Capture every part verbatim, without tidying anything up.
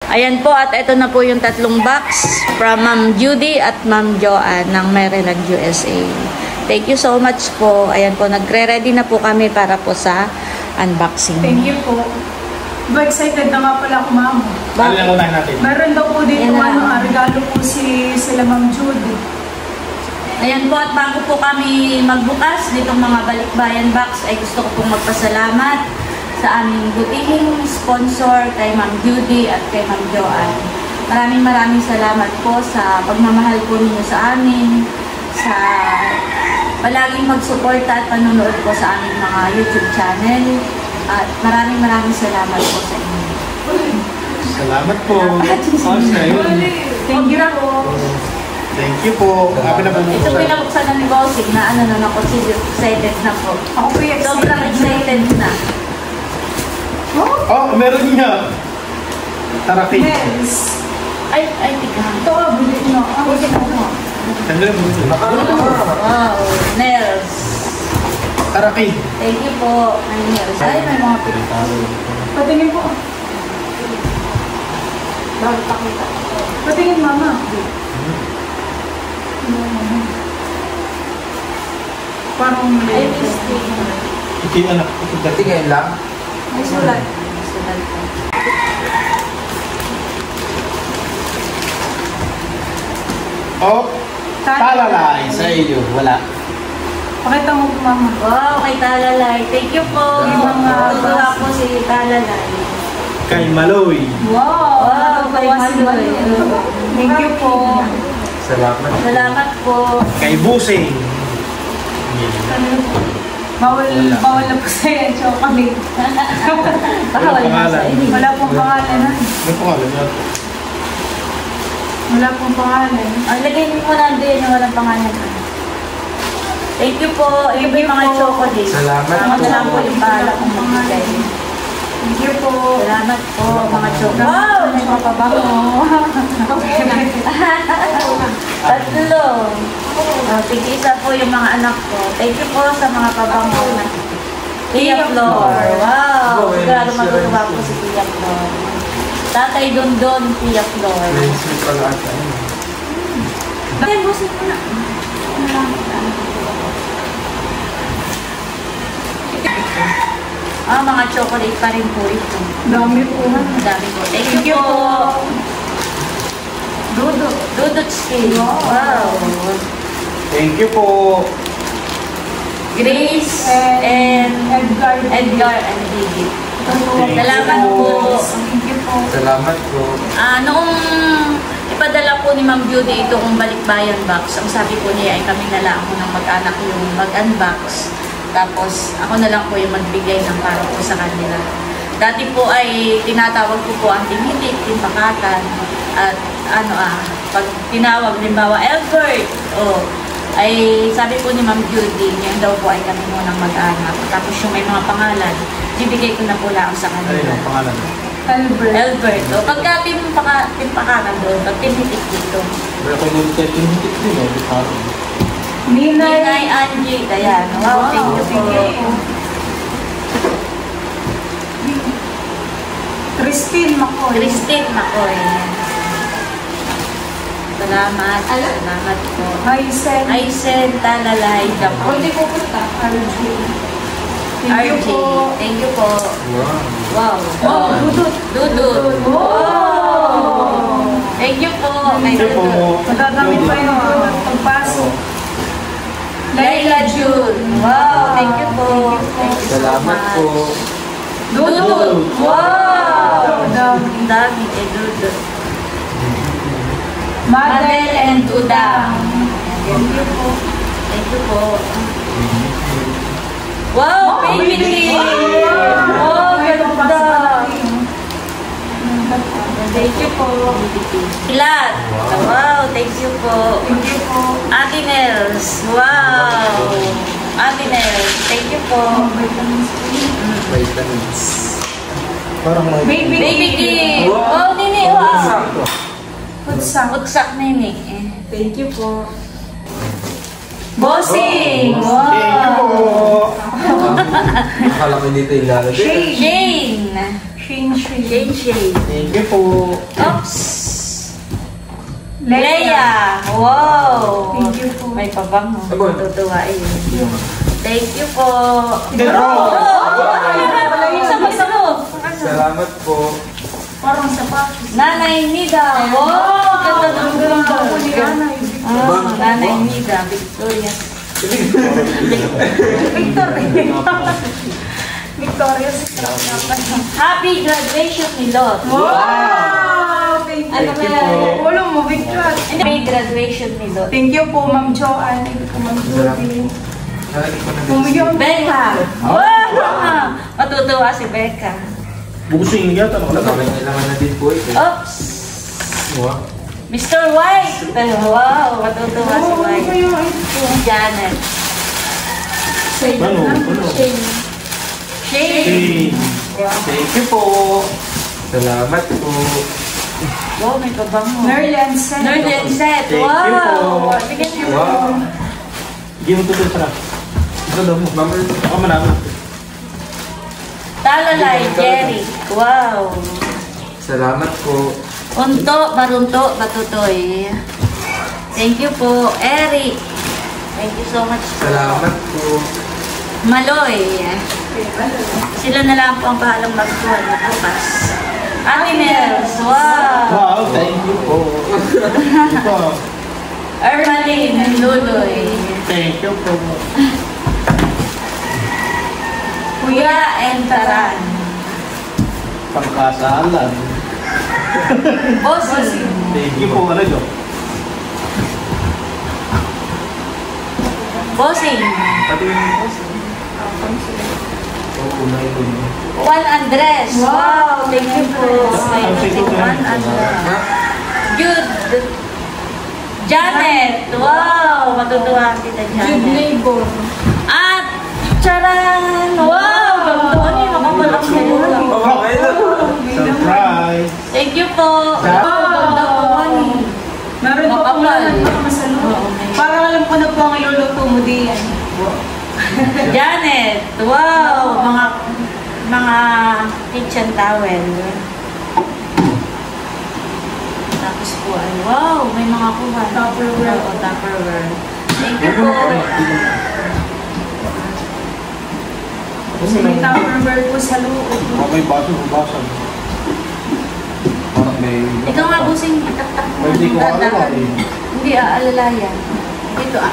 Ayan po, at ito na po yung tatlong box from Ma'am Judy at Ma'am Joanne ng Maryland, U S A. Thank you so much po. Ayan po, nagre-ready na po kami para po sa unboxing. Thank you po. Ba, excited na nga pala ako, Ma'am. Ano lang unahin natin? Meron daw po dito ano, ah, regalo po si sila Ma'am Judy. Ayan po, at bago po kami magbukas nitong mga balikbayan box, ay gusto ko pong magpasalamat sa aming butihing sponsor, kay Ma'am Judy at kay Ma'am Joanne. Maraming maraming salamat po sa pagmamahal po ninyo sa amin, sa palaging magsuporta at panonood po sa aming mga YouTube channel. At maraming maraming salamat po sa inyo. Salamat po. Thank you po. Thank you po. Happy na po. Ito po yung nabuksan na ni Bossing na ano na ako, excited na po. Ako po yung excited. Sobrang excited na. Oh, oh meron niya. Taraki. Nails. Ay, ay, tika. Ito, bulit na. Ako din ako. Tanggalin mo ito. Wow, nails. Taraki. Thank you po. May nails. Ay, may mga pictures. Patingin po. Bakit pakita? Patingin, Mama. Parang Ay, mistake. Ito anak. Ito ngayon lang. May sulat. May sulat po. Oh, talalay sa iyo. Wala. Pakita mo po, Mama. Wow, kay Talalay. Thank you po. Yung mga Tutuwa po si Talalay. Kay Maloy. Wow! Wow, kay Maloy. Thank you po. Salamat. Salamat po. Kay Busing. Bawal, bawal na po sa'yo, chocolate. Baka wala sa inyo. Wala pong pangalan, ha? Ano pangalan niya? Wala pong pangalan. Ang lagay mo na din yung walang pangalan. Thank you po. Ito po yung mga chocolate. Salamat Ako po. na lang po yung bahala kong magbigay. Thank you po. Salamat po, mga chocolate. Wow! May mga pabaho. Tatlo. Oh, tig-isa po yung mga anak ko. Thank you po sa mga pabango na. Tia Flor. Wow! Sigurado matutuwa po si Tia Flor. Tatay Dondon, Tia Flor. Ay, busin mo na. Ah, mga chocolate pa rin po ito. Dami po. Dami po. Thank you po. Dudut. Dudut skin. Wow. Thank you po. Grace and Edgar. Edgar and David. Salamat po. Thank you po. Salamat po. Ah, noong ipadala po ni Ma'am Beauty itong balikbayan box, ang sabi po niya ay kami na lang ako ng mag-anak yung mag-unbox. Tapos ako na lang po yung magbigay ng para po sa kanila. Dati po ay tinatawag ko po ang timitik, timpakatan, at ano ah, pag tinawag, limbawa, Albert, oh, ay sabi po ni Ma'am Judy, yan daw po ay kami munang mag-anak. Tapos yung may mga pangalan, bibigay ko na po lang sa kanila. Ano yung pangalan? Albert. Albert, oh, pagka timpaka, timpakatan doon, pag timitik dito. Pero kung doon tayo tinitik din eh. Parang. Ninay. Ninay Angie, ayan. Wow, thank you po. Christine Macoy. Christine Macoy. Salamat. Salamat po. Hysen. Aysen Talalay. Japo. Hindi ko punta. R J. Thank you R J. po. Thank you po. Wow. Wow. Oh, Dudut. Dudut. Wow. Thank you po. Kay Thank you po. Dudut. Madadami pa yung Dudut pagpasok. Laila June. Wow. Thank you po. Thank you so Salamat much. po. Dudut. Wow. Madami. Ang dami kay Dudut. Madel and Udang. Thank you po. Thank you po. Wow, baby tea! Wow, ganda! Thank you po. Pilat. Wow, thank you po. Thank you po. Ate Nels. Wow. Ate Nels, thank you po. Vitamins. Parang may... Baby. Baby tea. Wow, nini. Wow. Putsak. Utsak nini. Thank you po. Bossing. Thank you po. Wow. Akala ko dito ilalagay. Shane. Jane. Shane, Shane. Jane Shane. Thank you po. Oh, Wow! Thank you po. May pabango. Abon. Tutuwain. Thank you po. Pero! Isa pa isa mo. Salamat po. Parang sapatos. Nanay Nida. Wow! Ganda ng ganda. Ah, Nanay Nida. Victoria. Victoria's. Happy graduation ni Lot. Wow! Thank you. Ano ba? Ulo mo, Victor. Happy graduation ni Lot. Thank you po, Ma'am Joanne. Thank you po, Ma'am Judy. Nalagay ko na din. Bumigyan Becca. Wow! Matutuwa si Becca. Busing yata. Nalagay niya lang na din po eh. Oops! Wow. Mister White! Wow! Matutuwa si Oh, ano White. kayo? Ito. Janet. Ano? Ano? Shane. Hey. Thank you po. Salamat po. Wow, may pabango. Nerlian Sen. Nerlian set. Thank you Wow! po. Bigyan niyo. Wow. Hindi mo tutul sarap. Ito daw mo. Ma'am, Ako manama. Talalay, Jerry. Wow! salamat po. Unto, marunto, batutoy. Thank you po, Eric. Thank you so much. po. Salamat po. Maloy. Sila na lang po ang bahalang magkuha na bukas. Ate Nels, wow! Wow, thank you po. Ito. Ermaline, Luloy. Thank you po. Kuya and Taran. Pangkasalan. Bossy. Thank you po. Ano yun? Bossing. Pati yung boss. Oo, na ito. Juan Andres. Wow, thank you po. May si Juan Andres. Good. Janet. Wow, matutuwa kita Good Janet. neighbor. At charan. Wow, ganda ni makamalak sa Okay na. Surprise. Thank you po. Wow, ganda po ni. Meron pa po Makapal. na nakamasalo. Oo, may- Parang alam ko na po ang iluluto mo diyan. Janet. Wow, mga mga kitchen towel. Tapos po ay wow, may mga kuha. Tupperware. Oo, Tupperware. Thank you po. So, may Tupperware po sa loob. Oh, may baso, baso. Parang may... Ikaw nga busing itaktak mo. Ay, hindi ko Tanda- alam eh. Hindi, aalalayan. Dito ah.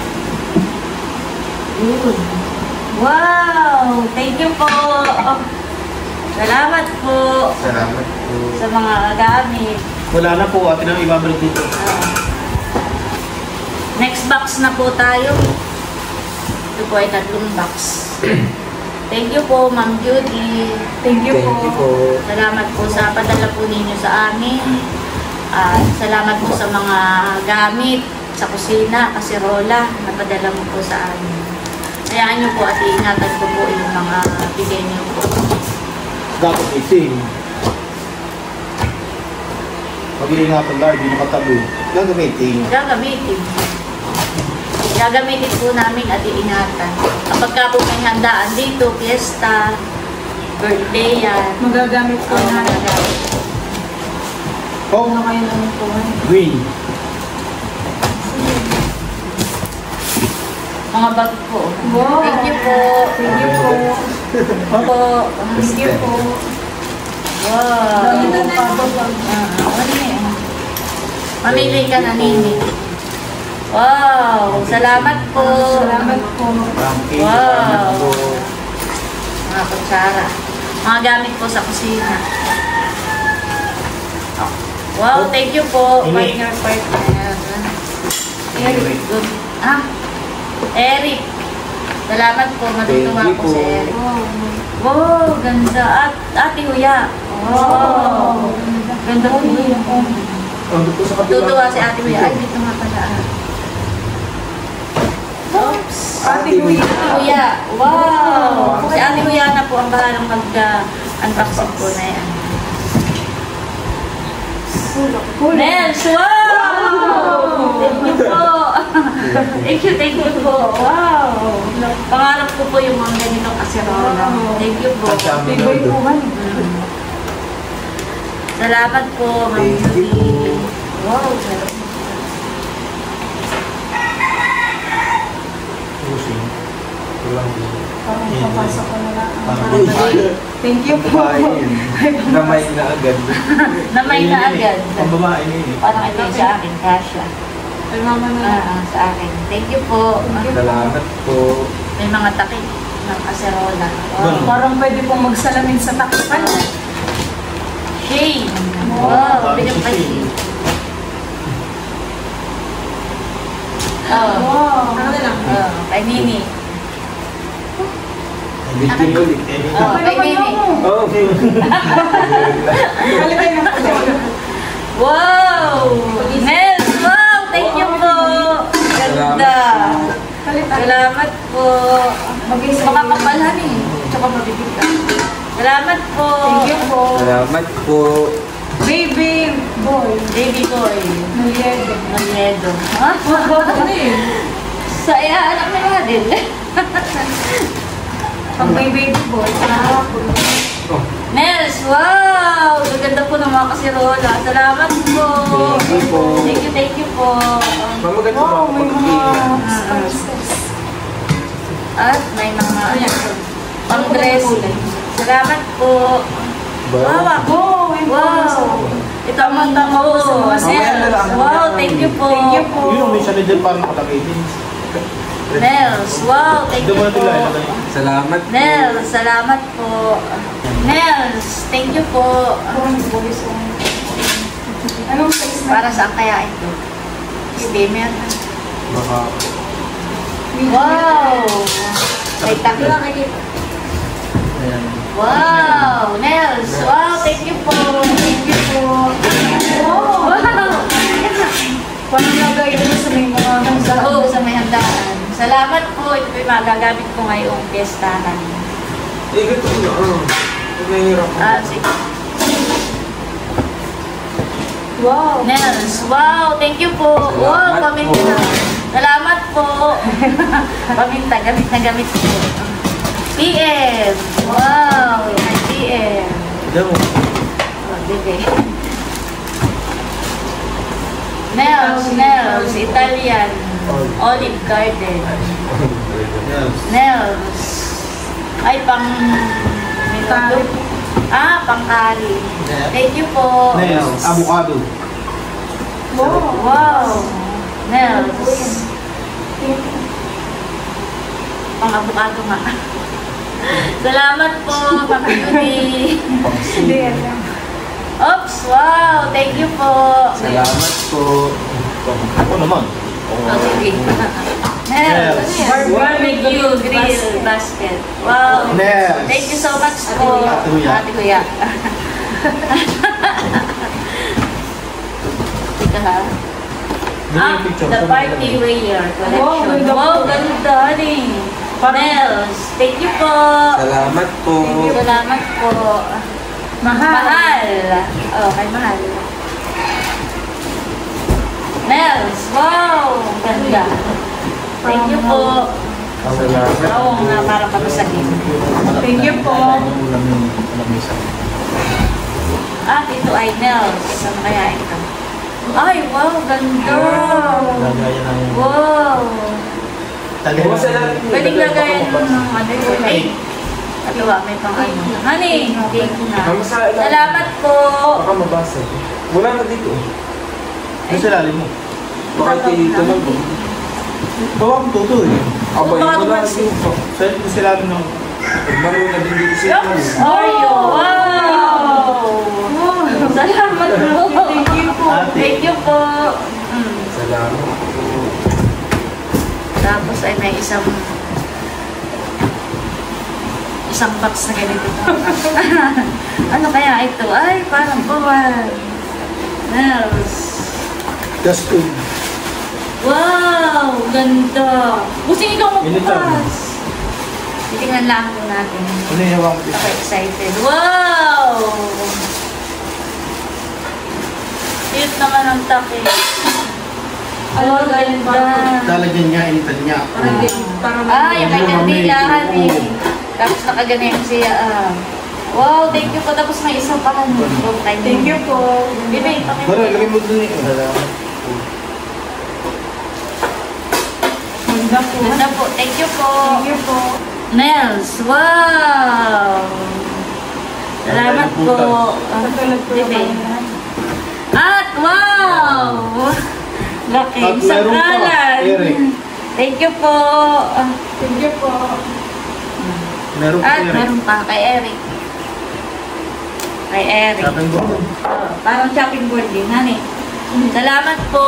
Yun. Wow! Thank you po. Oh, salamat po Salamat po. sa mga gamit. Wala na po. Atin ang ibabalik dito. Ah. Next box na po tayo. Ito po ay tatlong box. Thank you po, Ma'am Judy. Thank you Thank you po. po. Salamat po sa padala po ninyo sa amin. At salamat po sa mga gamit sa kusina, kasirola, na padala mo po sa amin. Hayaan niyo po at iingatan ko po yung mga bigay niyo po. Dapat isin. Pag-iingatan lang, hindi nakatabi. Gagamitin. Gagamitin. Gagamitin po namin at iingatan. Kapag ka po may handaan dito, fiesta, birthday yan. Magagamit po Oo, na. magagamit. Oh, Ano kayo naman po? green. Mga bag po. Wow. Thank you po. Thank you po. Po. Thank you po. Wow. Dami na Ah, ah, ano eh. Mamili ka na, Nini. Wow. Salamat po. Salamat po. Frankie, Wow. salamat po. Mga kutsara. Mga gamit po sa kusina. Wow, thank you po. Ini. Partner, partner. Eric, good. Ah, Eric. Salamat po. Matutuwa Thank you po po. si Eric. Wow, ganda. At Ate Huya. Wow. Ganda po yun. Ano po sa kabila? Tutuwa si Ate Huya. Ay, dito nga pala. Oops. Ate Huya. Ate Huya. Wow. Si Ate Huya na po ang bahalang mag-unboxing po na yan. Nels, wow! Thank you po. Thank you, thank you po. Wow! Pangarap ko po yung mga ganitong kaserola. Thank you po. Tigoy po man. Salamat po, Ma'am Thank you Judy. po. Wow, meron. Walang Parang papasok ko na lang. Parang Thank you po. babae yun. Namay na agad. Namay na agad. Ang babae na yun eh. Parang ito yung sa akin, Kasha. Ay, mama na Ah, lang. ah, sa akin. Thank you po. Salamat po. May mga takip ng kaserola. Ganun. Wow. Parang pwede pong magsalamin sa takpan. Shane. Wow, Wow, dami bigyan si pa Shane. Shane. Oh. Wow. Ano na lang? Oh, kay Nini. Hindi ko ulit. Oh, kay Nini. Oh, okay. Kalipay na po. Wow! Nels, wow! Thank you po! Ganda! Kalipay. Salamat po! Mag-isa. Makakapalhan eh. Tsaka mabibig ka. Salamat po! Thank you po. Salamat po. Baby boy. Baby boy. Naliede. Magnedo. Ha? Ano yun? Sa iya, anak ni Madel. Pag may baby boy, ah, Oh, Nels, wow! Gaganda po ng mga kasirola. Salamat po! Thank you po. Thank you, thank you po. mamagat wow, mo may ako mga pag spices. At may mga pang-dressing. Salamat po. Wow, ako. Wow, may Wow. Ito ang mga Tama po sa mga Nels. Nels. Wow, thank you po. Thank you po. Yun ang may siya din parang nakalagay din. Nels, wow, thank you Doon mo na po. nila ilagay. Salamat po. Nels, salamat po. Nels, thank you po. Anong size na? Para saan kaya ito? Steamer. Baka. Wow! May takip. Ayan. Wow! Nels, wow, thank you po. Thank you po. Wow! Parang lagay ito sa may mga Sa oh, sa may handaan. Salamat po. Ito po yung magagamit ko ngayong piyestahan. Eh, ganito na. Ah, Huwag nahihirap ako. Ah, sige. Wow. Nels, wow, thank you po. Wow, Salamat paminta. po. Salamat po. Paminta, gamit na gamit po. P M. Wow, yan, P M. Diyan mo. Oh, bigay. Nels, Nels, Italian. Olive Garden. Yes. Nels. Ay, pang... Kari. Ah, pang kari. Thank you po. Nails. Avocado. Wow. Wow. Nels. Pang avocado nga. Salamat po, Ma'am Judy. Hindi, alam. Oops, wow. Thank you po. Salamat po. Ako naman. Oh, sige. Nels. Nels. Barbecue grill basket. Wow. Nels. Thank you so much po. Ate Kuya. Ate Kuya. Ika ha. Ah, the party wear collection. Wow, ganda po. Wow, ganda rin. Nels, thank you po. Salamat po. Salamat po. Mahal. Mahal. Oh, kay Mahal. Nels, wow, ganda. Thank you po. Salamat. Oo nga, parang pamasagin. Thank you po. Ulam yung ulam yung isa. Ah, ito ay Nels. Ano kaya ito? Ay, wow, ganda. Lagaya ng... Wow. Talaga. Pwedeng lagayan ng ano yun. Ay, katuwa, may pang ano. Honey, cake na. Salamat po. Baka mabasa. Wala na dito. Yung sa lalim mo. Baka dito lang po. Bawa kong tuto eh. Abay, Baka wala tumas- dito. Sa yung sa lalim ng... Maroon na din dito sa inyo. Oreo. Wow. Salamat po. Thank you po. Ate. Thank you po. Mm. Salamat po. Tapos ay may isang isang box na ganito. Ano kaya ito? Ay, parang buwan. Nels. Just food. Wow! Ganda! Gusto ikaw Militar. magbukas. Titingnan lang po natin. Ano yung hawak ko? Ako excited. Wow! Cute naman ang takip. Oh, ganda. Lalagyan niya, initan niya. Parang din- parang Ah, yung may Yung kandilahan mamay. eh. Tapos nakaganyan siya. Ah. Wow, thank you po. Tapos may isang pa ano. Thank you po. Bibi, Pero lagay mo dun eh. Mag-isa Ganda po. Ganda po. Thank you po. Thank you po. Nels, wow! Salamat po. Katulad po Diba? yung bayan. At wow! Laki At sa meron pa, kalan. Eric. Thank you po. Thank you po. Meron pa At Eric. meron pa kay Eric. Kay Eric. Sabi ko, Oh, parang shopping board din, honey. Salamat po.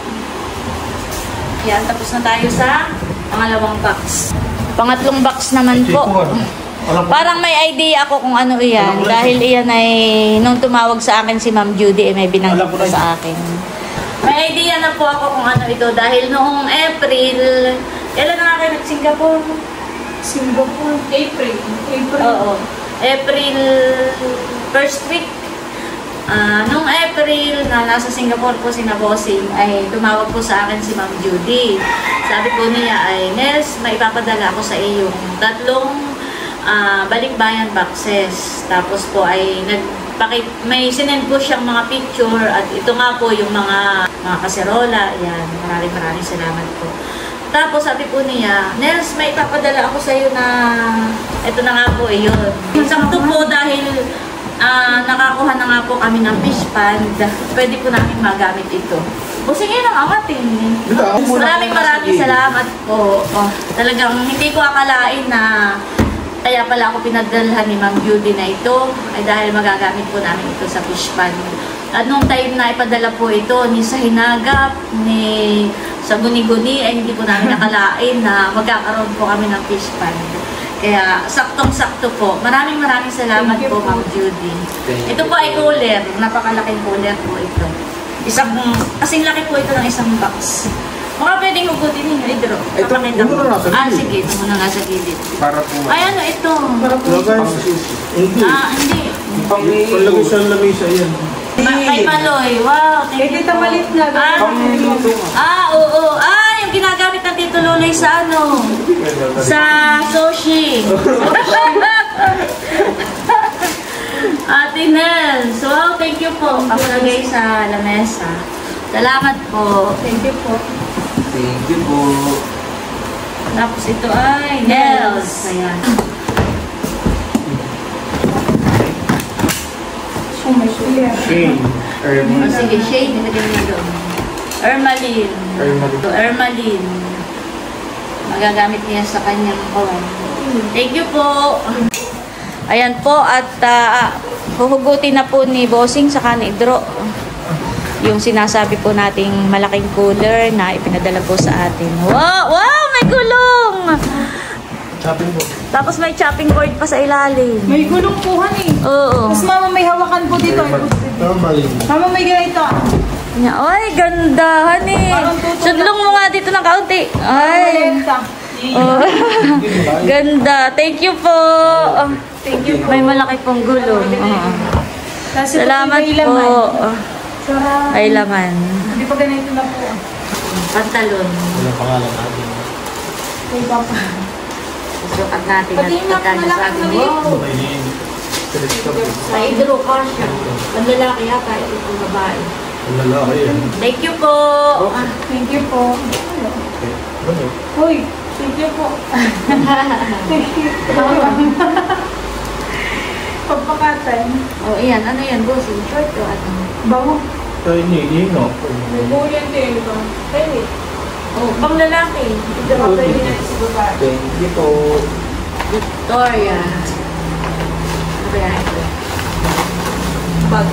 Yan, tapos na tayo sa pangalawang box. Pangatlong box naman po. Alam ko. Parang may idea ako kung ano iyan. Alam ko na Dahil iyan ay, nung tumawag sa akin si Ma'am Judy, eh, may binanggit Alam ko po na sa akin. May idea na po ako kung ano ito. Dahil noong April, kailan na nga kayo nag-Singapore? Singapore. April. April. Oo. April first week. Ah, nung April na nasa Singapore po si Bossing, ay tumawag po sa akin si Ma'am Judy. Sabi po niya ay, Nels, may ipapadala ako sa iyo tatlong ah, balikbayan boxes. Tapos po ay nagpakit, may sinend po siyang mga picture at ito nga po yung mga mga kaserola. Yan, maraming maraming salamat po. Tapos sabi po niya, Nels, may ipapadala ako sa iyo na ito na nga po eh, yun. Sakto po dahil ah, nakakuha na nga po kami ng fish pond, pwede po namin magamit ito. O sige lang, awatin. Dito, ako muna Maraming muna maraming sige. salamat po. Oh, talagang hindi ko akalain na kaya pala ako pinadalhan ni Ma'am Judy na ito ay dahil magagamit po namin ito sa fish pond. At nung time na ipadala po ito ni sa Hinagap, ni sa Guni-Guni, ay hindi po namin nakalain na magkakaroon po kami ng fish pond. Kaya saktong-sakto po. Maraming maraming salamat Thank you po, po. Ma'am Judy. Thank Ito you po ay cooler. Napakalaking cooler po ito. Isang, kasing laki po ito ng isang box. Baka pwedeng hugutin ninyo, Idro. Ito, Papakita ko. muna nasa Ah, gilid. sige. Ito muna nga sa gilid. Para po. Ay, ano ito? Para po. Lagay. Hindi. Ah, hindi. Pang Palagay sa lamesa yan. Ma kay Maloy. Wow, thank Eh, you Tita po. Malit na. Ah, ah, oo. Ah, yung ginagamit ng Tito Luloy sa ano? Sa sushi. Ate Nels. Wow, thank you po. Pakalagay sa lamesa. Salamat po. Thank you po. Thank you po. Tapos ito ay Nels. Ayan. Oh, may suya. Shane. O, Erma. sige, Shane. Nilagay niya doon. Ermaline. Ermaline. Ito, Ermaline. Magagamit niya sa kanyang kawan. Thank you po. Ayan po, at uh, huhugutin na po ni Bossing sa kanidro yung sinasabi po nating malaking cooler na ipinadala po sa atin. Wow! Wow! May gulong! Shopping mo. Tapos may chopping board pa sa ilalim. May gulong po, honey. Oo. Tapos mama may hawakan po dito. Normally. Mama may ganito. Nya- Ay, ganda, honey. Parang tutulak. Sudlong mo nga dito ng kaunti. Ay. Malenta. Oh. Ganda. Thank you po. Thank you po. May malaki pong gulong. Oo. Kasi Salamat may po. laman. Sarap. May laman. Hindi pa ganito na po. Pantalon. Wala pangalan natin. Kay Papa. Susukat natin at Pati yung pagkano malaki sabi na mo. dito. Okay na yun. Sa idro ka siya. Ang lalaki yata, ito yung babae. Ang lalaki yan. Thank you po. Ah, Thank you po. Okay. Ano? Hoy, thank you po. Thank you. Pagpakatan. oh, iyan. Ano yan, boss? Yung short o ano? Bago. Ito yun yun, no? May buyan din ito. Pwede. Oh, pang lalaki. Ito ka pwede na sa babae. Thank you po. Victoria. Ano ba yan ito? Bag.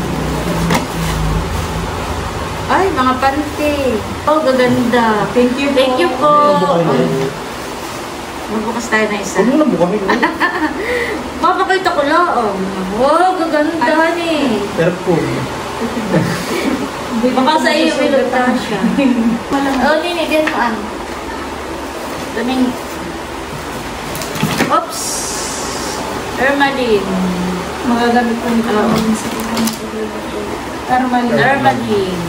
Ay, mga panty. Oh, gaganda. Thank you po. Thank you po. Okay na yun. Magbukas tayo na isa. Huwag mo na bukahin. Papakita ko lang. Wow, gaganda ni. Pero po. Baka sa iyo may lutasya. Oh, nini, din mo ano. Daming... Oops! Ermaline. Magagamit po nito Oo. namin sa Armalina. Ermaline.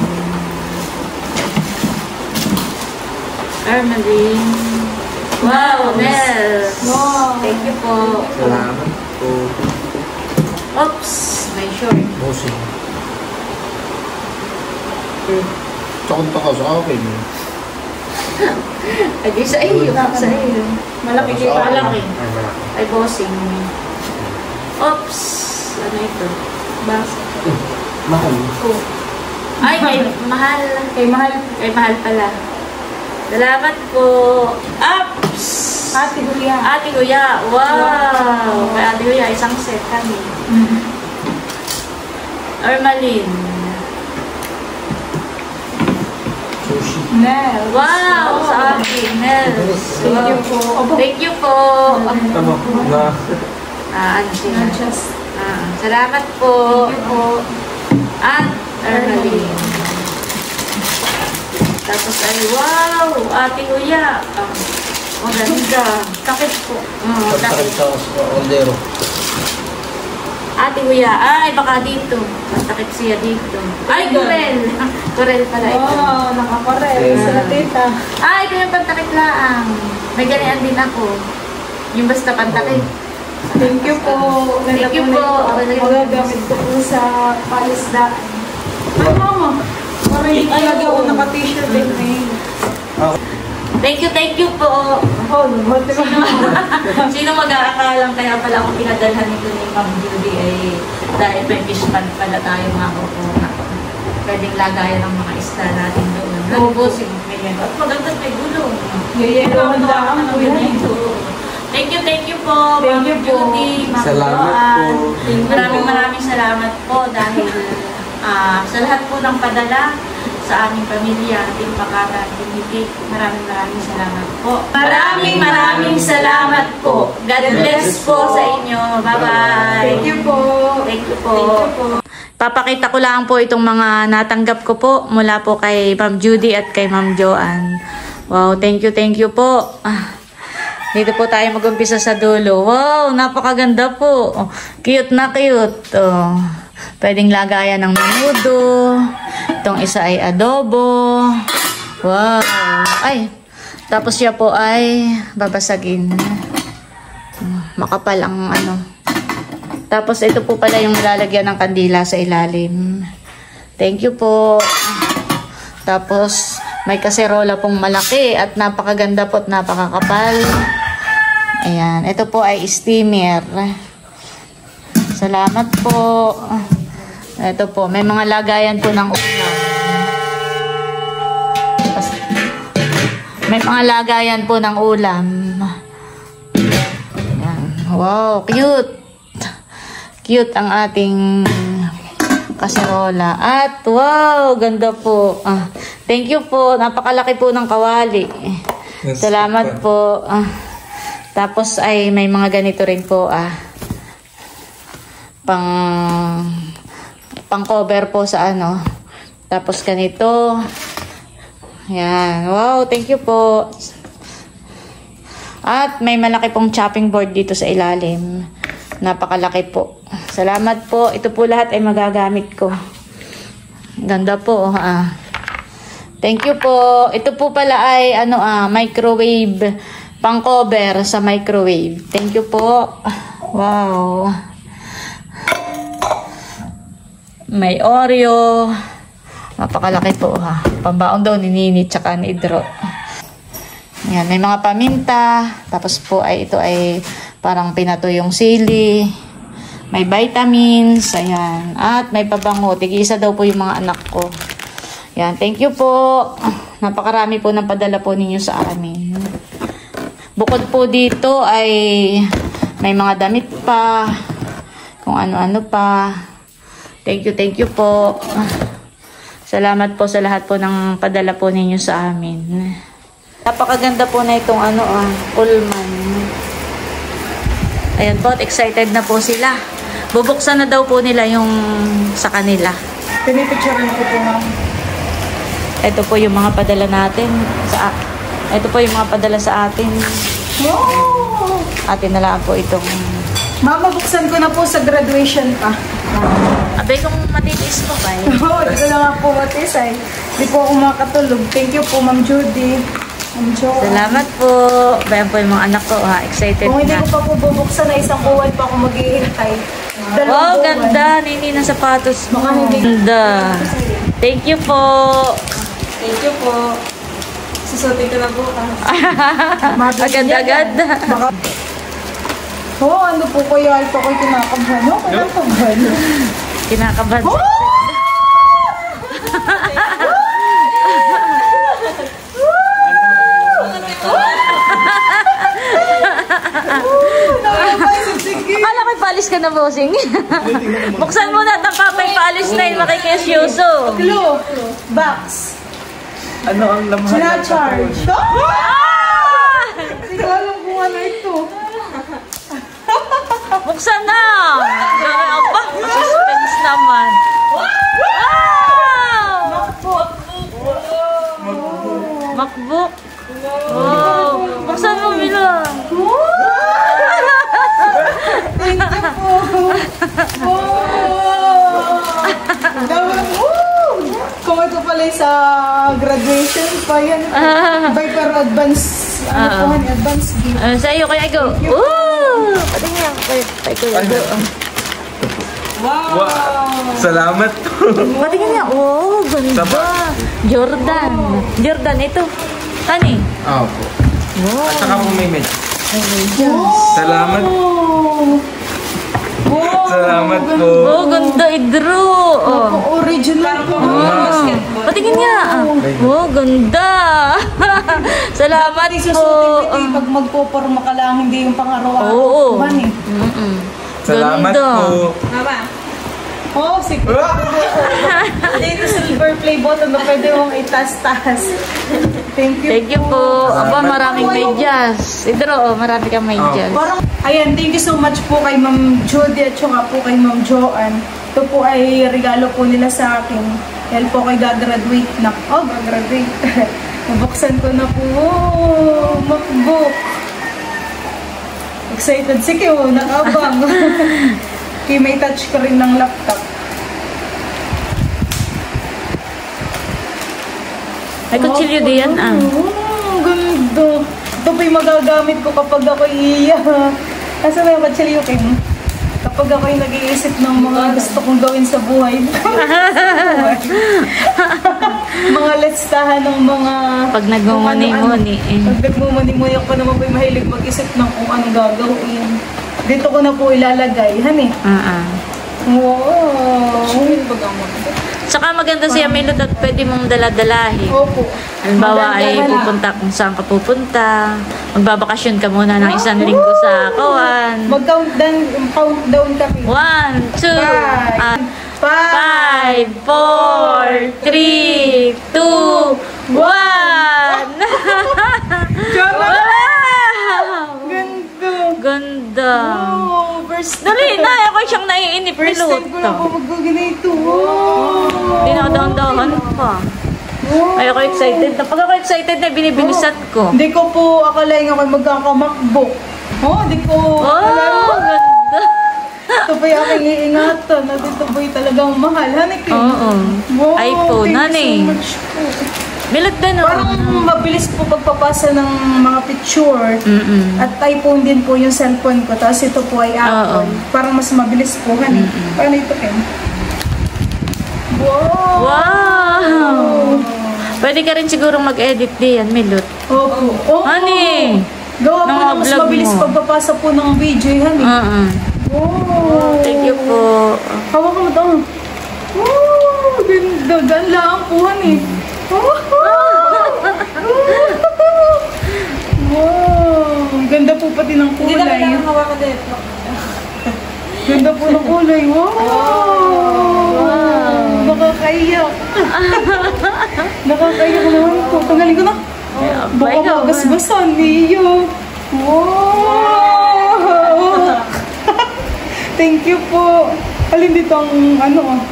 Ermaline. Wow, Nels. Wow. Thank you po. Salamat po. Oops! May short. Bossing. Tsakot pa ka sa akin. Ay, di sa iyo. Sa iyo. Malaki Mas kita. okay. Malaki. Ay, malaki. Ay, bossing. Oops. Ano ito? Bas. Mahal. Oh. Ay, kay mahal. Kay mahal. Kay mahal pala. Salamat po. Ups! Ate Julia. Ate Kuya. Wow! Kay Ate Kuya, isang set kami. Ermaline. Sushi. Nel. Wow! Sa akin. Nels. Thank you po. Opo. Thank you po. Ano? Na. Ah, ano siya? Not just. Ah, salamat po. Thank you po. At Ermaline. Tapos ay, wow! Ate Kuya. Ah, maganda. Takit po. Mm, Pagkakit takit. sa sa Oldero. Ate Kuya. Ay, baka dito. Takit siya dito. Ay, Corel. Corel pala ito. Oh, nakakorel. Okay. Sa tita. Ay, ito yung pantakit laang. May ganyan din ako. Yung basta pantakit. Thank you po. Ganda Thank you na po. ito. Magagamit ko po sa palisdaan. Ay, mama. Parang hindi Ay, talaga oo. ako naka-t-shirt din ngayon. Thank you, thank you po. Oh, naman, diba? Sino mag-aakalang kaya pala ako pinadalhan nito ni Ma'am Judy ay dahil may fish pan pala tayo mga kukuha. Pwedeng lagayan ng mga isda natin doon. Lubusin, ganyan. At maganda may gulong. Yayelo man lang Ano po yan. ganito. Thank you, thank you po, Thank Ma'am you po. Judy, Ma'am Salamat Joanne. po. Thank you Maraming po. maraming salamat po dahil ah, sa lahat po ng padala sa aming pamilya, ating pakaran, tinitik. Maraming maraming salamat po. Maraming maraming salamat po. God bless po sa inyo. Bye-bye. Thank you po. Thank you po. Thank you po. Papakita ko lang po itong mga natanggap ko po mula po kay Ma'am Judy at kay Ma'am Joanne. Wow, thank you, thank you po. Ah, dito po tayo mag-umpisa sa dulo. Wow, napakaganda po. Oh, cute na cute. Oh, pwedeng lagayan ng menudo. Itong isa ay adobo. Wow. Ay, tapos siya po ay babasagin. Makapal ang ano. Tapos ito po pala yung lalagyan ng kandila sa ilalim. Thank you po. Tapos may kaserola pong malaki at napakaganda po at napakakapal. Ayan. Ito po ay steamer. Salamat po. Ito po. May mga lagayan po ng ulam. Tapos, may mga lagayan po ng ulam. Ayan. Wow. Cute. Cute ang ating kaserola. At wow, ganda po. Ah, thank you po. Napakalaki po ng kawali. Salamat po. Ah, tapos ay may mga ganito rin po ah. Pang pang cover po sa ano. Tapos ganito. Yan. Wow, thank you po. At may malaki pong chopping board dito sa ilalim. Napakalaki po. Salamat po. Ito po lahat ay magagamit ko. Ganda po. Ah. Thank you po. Ito po pala ay ano ah, microwave. Pang cover sa microwave. Thank you po. Wow. May Oreo. Napakalaki po ha. Pambaon daw ni Nini tsaka ni Idro. Yan, may mga paminta. Tapos po ay ito ay parang pinato yung sili. May vitamins. Ayan. At may pabango. Tig-isa daw po yung mga anak ko. Yan. Thank you po. Napakarami po ng padala po ninyo sa amin. Bukod po dito ay may mga damit pa. Kung ano-ano pa. Thank you, thank you po. Salamat po sa lahat po ng padala po ninyo sa amin. Napakaganda po na itong ano ah, Pullman. Ayan po, excited na po sila. Bubuksan na daw po nila yung sa kanila. Pinipicturean ko po, ma'am. Ito po yung mga padala natin. Sa, ito po yung mga padala sa atin. Wow! Atin na lang po itong... Mama, buksan ko na po sa graduation pa. Abay kung matitiis mo ba eh. Oo, di ko na nga po matisay. Di po ako makatulog. Thank you po, Ma'am Judy. Ma'am Jo. Salamat po. Bayan po yung mga anak ko ha. Excited Kung hindi na. ko pa po bubuksan na isang buwan pa ako maghihintay. Dalawang Oh, buwan. ganda. Nini ng sapatos mo. Baka hindi. Ganda. Thank you po. Thank you po. Susutin ko na bukas. Agad-agad. Baka... Oh, ano po kaya ito ko'y kinakabahan? No, kinakabahan. Kinakabahan. Oh! Akala ko'y paalis ka na, bossing. Buksan mo na at papay paalis na yun, makikisyoso. Clue. Box. Ano ang laman? Sinacharge. Ah! Hindi ko alam kung ano ito. Buksan na! Grabe ako. Suspense naman. Wow! MacBook. Wow! Buksan mo, Milo. Thank you po. Wow! Kung ito pala sa graduation pa yan. By pero advance, ano po, advance gift. Uh, sa iyo, Kuya Igo. Ooh! Pati nga, Kuya Kuya Igo. Wow! Salamat. Pati nga, oh, ganda. Jordan. Jordan, ito. Tani. Ah, po. Wow. At saka po may med. Wow! Salamat. Wow! Salamat po. Oh, ganda, Idro. Oh. Original po. Oh. Patingin nga. Oh, ganda. Salamat po. Isusutin pag magpoporma ka lang, hindi yung pang-araw-araw. Oo. Man eh. Mm-mm. Salamat Ganda. po. Mama. Oh, sige. Dito silver play button na pwede mong itas-tas. Thank you. Thank you po. Aba, Salamat. maraming medyas. Idro, oh, marami kang medyas. Parang, ayan, thank you so much po kay Ma'am Judy at saka po kay Ma'am Joanne. Ito po ay regalo po nila sa akin. Dahil po kay gagraduate na. Oh, gagraduate. Nabuksan ko na po. Oh, MacBook. Excited si Kyo, nakabang. Kaya may touch ko rin ng laptop. May kutsilyo din yan, ah. Oh, ganda. Ito po yung magagamit ko kapag ako iiyak. Kasi may kutsilyo kayo. Kapag ako'y nag-iisip ng mga gusto kong gawin sa buhay. Mga listahan ng mga... Pag nagmumuni-muni, eh. Pag nagmumuni-muni ako naman po'y mahilig mag-isip ng kung anong gagawin. Dito ko na po ilalagay, hani. Ah, ah. Wow! Saka maganda siya, Milot, at pwede mong daladalahin. Opo. Halimbawa ay Maganda na. pupunta kung saan ka pupunta. Magbabakasyon ka muna ng isang linggo sa Kawan. Mag-countdown countdown kami. One, two, Five. ah, Five. five, four, three, two, one. Wow! Ganda. Ganda. Oh, first Dali na, ako siyang naiinip. First time ko na po Milot. mag-ganito. Wow! Dinadahan-dahan pa. Wow! Ay, ako excited na. Pag ako excited na, binibinisat ko. Hindi ko po akalain ako magkakamakbook. Oh, hindi ko Oh, akalain. ganda. Ito ba yung aking iingatan? Na dito ba yung talagang mahal? Hanik eh. Oo. Wow, iPhone, thank honey. you so much po. Milot din, oh. Parang mabilis po pagpapasa ng mga picture. Mm-mm. At iPhone din po yung cellphone ko. Tapos ito po ay Apple. Oo. Parang mas mabilis po. Hani. Paano ito, Ken? Wow! Wow! Pwede ka rin siguro mag-edit diyan, Milot. Opo. Oh, Honey! Gawa po Ng na mga mas vlog mabilis mo. pagpapasa po ng video, honey. Uh-uh. Wow! Thank you po. Hawak mo ito. Wow! Ganda. Ganlaan po, honey. Wow! Ganda po pati ng kulay. Hindi na kailangan hawakan din. Ganda po ng kulay. Wow! Wow! Nakakaiyak. Nakakaiyak naman po. Tanggalin ko na. Baka ikaw, magasgasan niyo. Wow! Thank you po. Alin dito ang ano ah?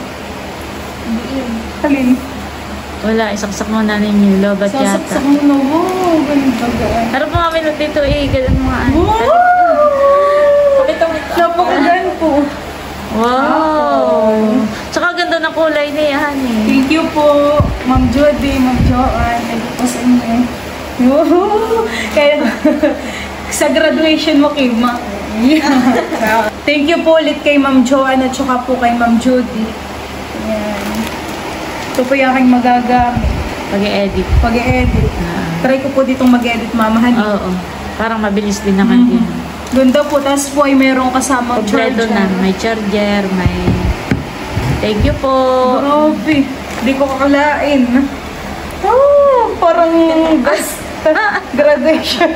Alin? Wala, isaksak mo na ninyo. Lobat yata. Sasaksak mo na. Wow! Ganda gaan. Harap mga Milot dito, eh. Ganun mga ano. Wow! Napakagaan po. Wow! Tsaka ganda ng kulay niya, honey. Thank you po, Ma'am Judy, Ma'am Joanne. Thank you po sa inyo. Yoo! Kaya, sa graduation mo, Kim, ma. Thank you po ulit kay Ma'am Joanne at saka po kay Ma'am Judy. Ayan. Ito po yung aking magagamit Pag-edit. pag-edit. Ah. Try ko po ditong mag-edit, Mama Hani. Oo. Parang mabilis din naman din. Ganda po. Tapos po ay mayroong kasamang Kompleto charger. na. May charger, may... Thank you po. Grabe. Hindi ko kakalain. Oh, parang gas. Graduation.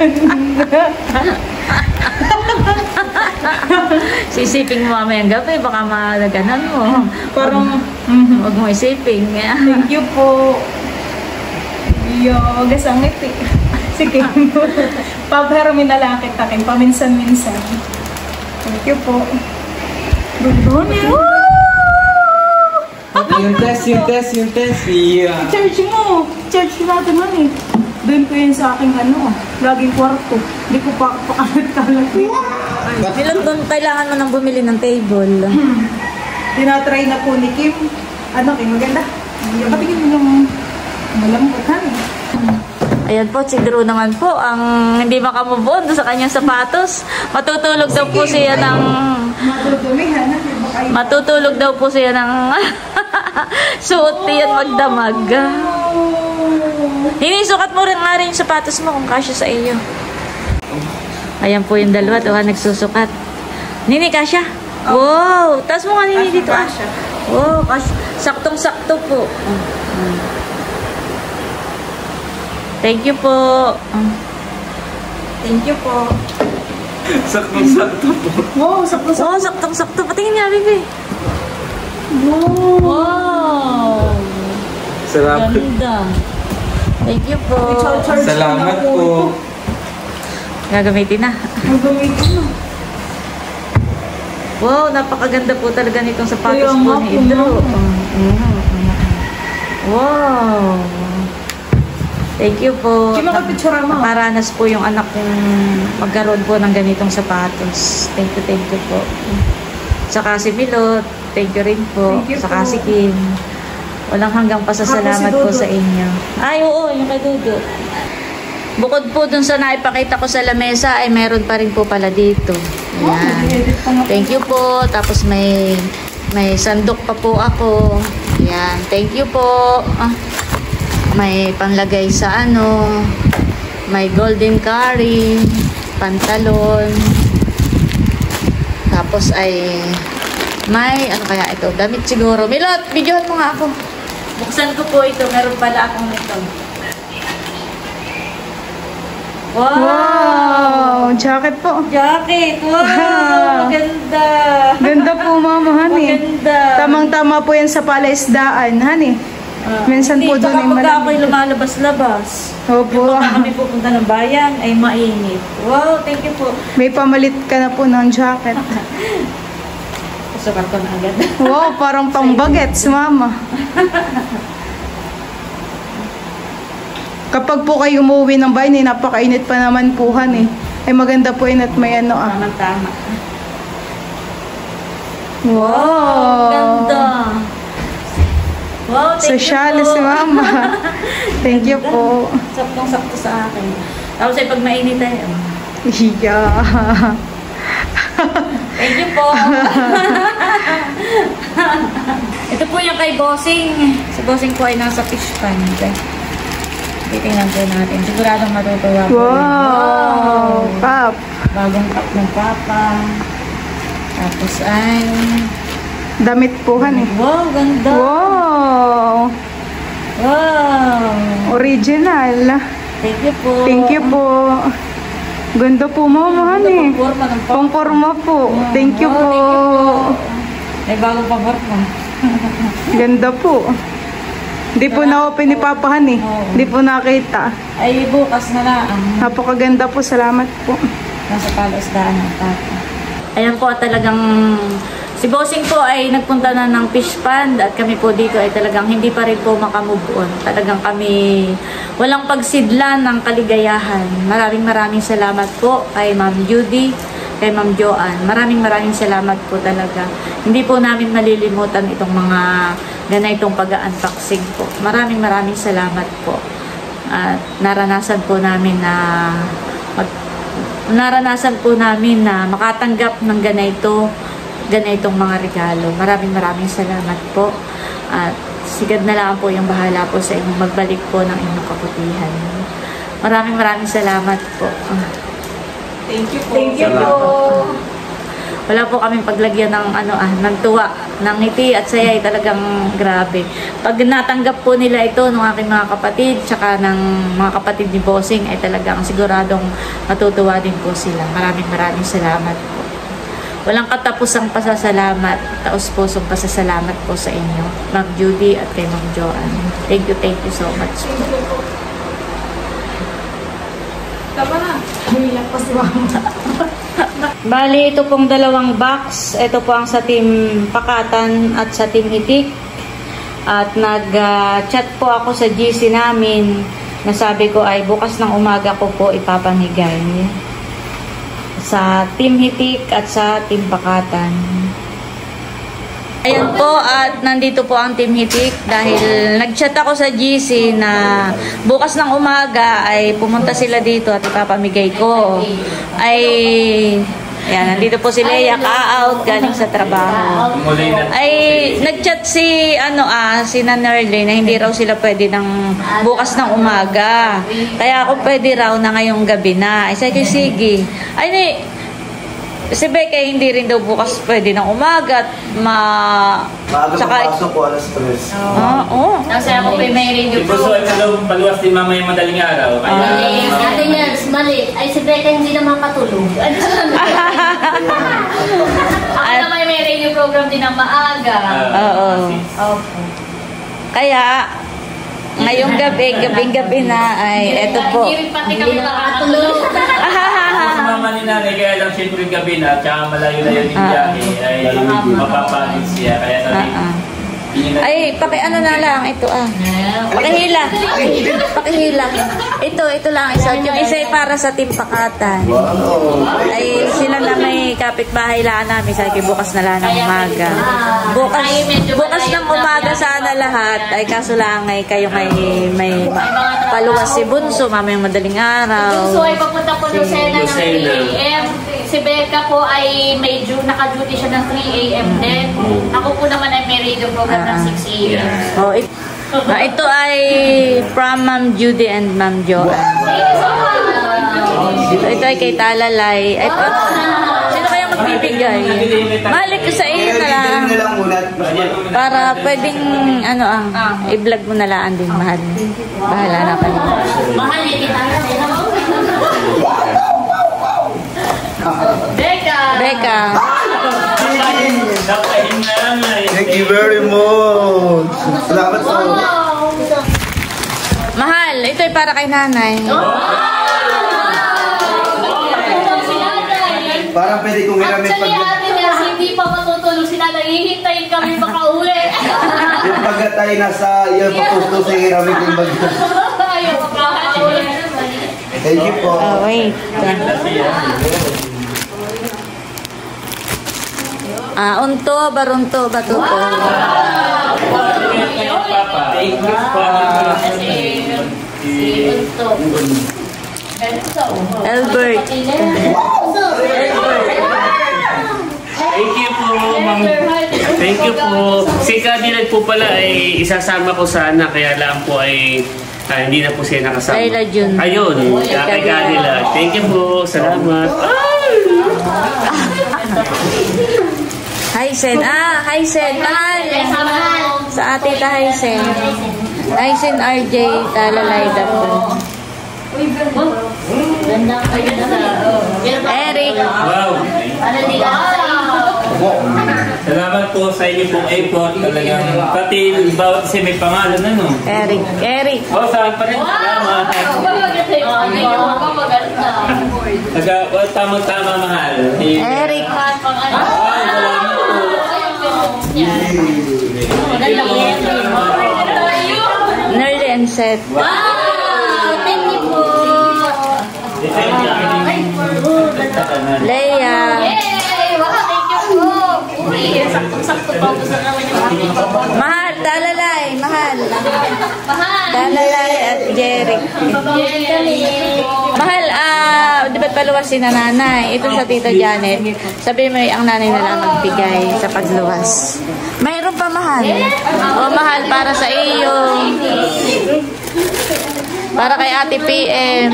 Sisiping mo mamayang gabi, baka malaganan mo. Parang, Huwag mo isiping. thank you po. Yo, gasangit eh. Sige. Papaharami na lang kita kin. Paminsan-minsan. Thank you po. Ganda niya. Yung test, yung test, yung test. Yeah. Charge mo. Charge natin man eh. Doon ko yun sa aking ano, laging kwarto. Hindi ko pa pakalat-kalat eh. Milot doon, kailangan mo nang bumili ng table. Hmm. Tinatry na po ni Kim. Ano, Kim, maganda. Patingin mo yung malambot, ha? Ayan po, si Drew naman po, ang hindi makamove on doon sa kanyang sapatos. Matutulog daw po siya ng... Matutumihan, ha? Baka yun. Matutulog daw po siya ng... suot yan magdamag. Hinisukat mo rin nga rin yung sapatos mo kung kasya sa iyo. Ayan po yung dalawa, tuwa nagsusukat. Nini, kasya? Wow! Taas mo nga Nini dito ah. Wow, kasya. Saktong-sakto po. Thank you po. Thank you po. Saktong-sakto po. Wow, sakto Wow, saktong-sakto. Patingin nga, baby. Wow. Wow! Salamat. Ganda. Thank you po. I-charge Salamat ko na po. Gagamitin na. Ang gamitin mo. Wow, napakaganda po talaga nitong sapatos Kaya po nga ni po, Idro. ma'am. Wow! Thank you po. Kim, makapitsura mo. Nakaranas po yung anak kong magkaroon po ng ganitong sapatos. Thank you, thank you po. Saka si Milot, thank you rin po. Thank you Saka po. si Kim. Walang hanggang pasasalamat Ako si po Dudut. sa inyo. Ay, oo, yung kay Dudut. Bukod po dun sa naipakita ko sa lamesa, ay meron pa rin po pala dito. Oh, Ayan. mag-edit pa nga. Thank you po. Tapos may may sandok pa po ako. Ayan. Thank you po. Ah, may panlagay sa ano. May golden curry. Pantalon. Tapos ay may ano kaya ito? Damit siguro. Milot, videohan mo nga ako. Buksan ko po ito. Meron pala akong ito. Wow! Wow, jacket po. Jacket! Wow! Wow. Maganda! Ganda po, Mama Hani. Maganda! Tamang-tama po yan sa palaisdaan, Hani. Ah, Minsan po dito, doon ay kapag malamig. ako'y lumalabas-labas, Opo. kapag kami pupunta ng bayan, ay mainit. Wow! Thank you po. May pamalit ka na po ng jacket. Sukat ko na agad. Wow, parang pang bagets, Mama. Kapag po kayo umuwi ng bayan, eh, napakainit pa naman po, Hani. Ay maganda po yun at may ano ah. Tama-tama. Wow! Ganda! Wow! Thank Sosyal you po. si Mama. Thank you po. Saktong-sakto sa akin. Tapos ay pag mainit tayo. Yeah. Thank you po. Ito po yung kay Bossing. Si Bossing po ay nasa fish pan. Titingnan po natin. Siguradong matutuwa po. Wow! Pap. Bagong cup ng papa. Tapos ay... Damit po, Hani. Wow, ganda. Wow! Wow. Original. Thank you po. Thank you po. Ganda po, Mama, Hani. Pangporma ng papa. Pangporma po. Thank you Wow, po. thank you po. May bagong pangporma. Ganda po. Hindi po na-open ni Papa, Hani. Oo. Hindi po nakita. Ay, bukas na lang. Napakaganda po. Salamat po. Nasa palaisdaan ng papa. Ayan po, at talagang si Bossing po ay nagpunta na ng fish pond at kami po dito ay talagang hindi pa rin po makamove on. Talagang kami walang pagsidlan ng kaligayahan. Maraming maraming salamat po kay Ma'am Judy, kay Ma'am Joanne. Maraming maraming salamat po talaga. Hindi po namin malilimutan itong mga ganitong pag-unboxing po. Maraming maraming salamat po. At naranasan po namin na mag naranasan po namin na makatanggap ng ganito, ganitong mga regalo. Maraming maraming salamat po. At sigad na lang po yung bahala po sa inyong magbalik po ng inyong kabutihan. Maraming maraming salamat po. Thank you po. Thank you po. Wala po kaming paglagyan ng ano ah, ng tuwa, ng ngiti at saya ay talagang grabe. Pag natanggap po nila ito ng aking mga kapatid, tsaka ng mga kapatid ni Bossing ay talagang siguradong matutuwa din po sila. Maraming maraming salamat po. Walang katapusang pasasalamat, taos-pusong pasasalamat po sa inyo, Ma'am Judy at kay Ma'am Joanne. Thank you, thank you so much. Tama na. Humiyak pa si Mama. Bali, ito pong dalawang box. Ito po ang sa Team Pakatan at sa Team Hitik. At nag-chat uh, po ako sa G C namin. Nasabi ko ay bukas ng umaga ko po ipapamigay sa Team Hitik at sa Team Pakatan. Ayan po, at nandito po ang Team Hitik dahil nag-chat ako sa G C na bukas ng umaga ay pumunta sila dito at ipapamigay ko. Ay, ayan, nandito po si Leia, ka-out, galing sa trabaho. Ay, nag-chat si, ano ah, si Nanerly na hindi raw sila pwede ng bukas ng umaga. Kaya ako pwede raw na ngayong gabi na. Ay, sabi ko, sige. Ay, ni, si Becca hindi rin daw bukas pwede ng umaga at ma... Maaga saka... papasok ko, alas tres. Oo. Oh, oh. Kasi ako pa may radio Di ba so, ito daw paluwas din mamaya madaling araw. Kaya, Mali, ate Nels, mali. Ay, si Becca hindi naman katulog. Ako naman may radio program din ng maaga. Oo. Opo. Kaya, ngayong gabi, gabing-gabi na, ay, eto po. Hindi rin pati kami makatulog. Sa mama ni nanay, kaya lang siyempre gabi na, tsaka malayo-layo din biyahe, ay mapapagod siya. Kaya sabi, Ay, paki ano na lang, ito ah. Pakihila. Pakihila. Ito, ito lang isa. Yung isa ay para sa Team Pakatan. Ay, sila na may kapitbahay lang namin. Sabi bukas na lang ng umaga. Bukas, bukas ng umaga sana lahat. Ay, kaso lang ay kayo may, may paluwas si Bunso, mamayang madaling araw. So, ay papunta po Lucena ng three a m Si Becca po ay may naka-duty siya ng three a m din. Ako po naman ay may radio program ng six a m Oh, it, ah, ito ay from Ma'am Judy and Ma'am Joanne. Ito, ito ay kay Talalay. Ay, pa, sino kaya magbibigay? Malik ko sa iyo na lang. Para pwedeng, ano ah, i-vlog mo na lang din, mahal. Bahala na kayo. Mahal ni Talalay. Becca! Becca. Thank you very much. Salamat po. Mahal, ito ay para kay nanay. Parang pwede kong hiramit pag... Actually, ate Nels, hindi pa matutulog sila. Hihintayin kami makauwi. Yung pagka tayo nasa iyo papusto sa hiramit yung bag. Ayaw makauwi. Thank you po. Oh, wait. Ah, unto, barunto, batuto. Thank you po. Albert. Thank you po, ma'am. Thank you po. Si Cadillac po pala ay isasama ko sana, kaya lang po ay ah, hindi na po siya nakasama. Laila Jun. Ayun, kay Cadillac. Thank you po. Salamat. Hysen. Ah, Hysen. Mahal. Sa ate ta Hysen. Hysen R J. Talalay dapat. Ganda ka ganda. Eric. Wow. Ano nila? Salamat po sa inyo pong effort. Talagang, pati bawat kasi may pangalan na, no? Eric. Eric. Oh, saan pa rin? Salamat. Maganda yung ano yung maganda. Taga, well, tamang-tama, mahal. Eric. Ay, salamat po. Nerly and Seth. Wow! Thank you po! Leia. Yay! Wow, thank you po! Uy, saktong-sakto pa po sa naman yung aking Mahal. Talalay. Mahal. mahal! Talalay at Jeric. Mahal, ah, di ba't paluwas si nanay? Ito sa Tita Janet. Sabi mo, ang nanay na lang magbigay sa pagluwas. Mayroon pa, mahal. O, mahal, para sa iyo. Para kay Ate P M.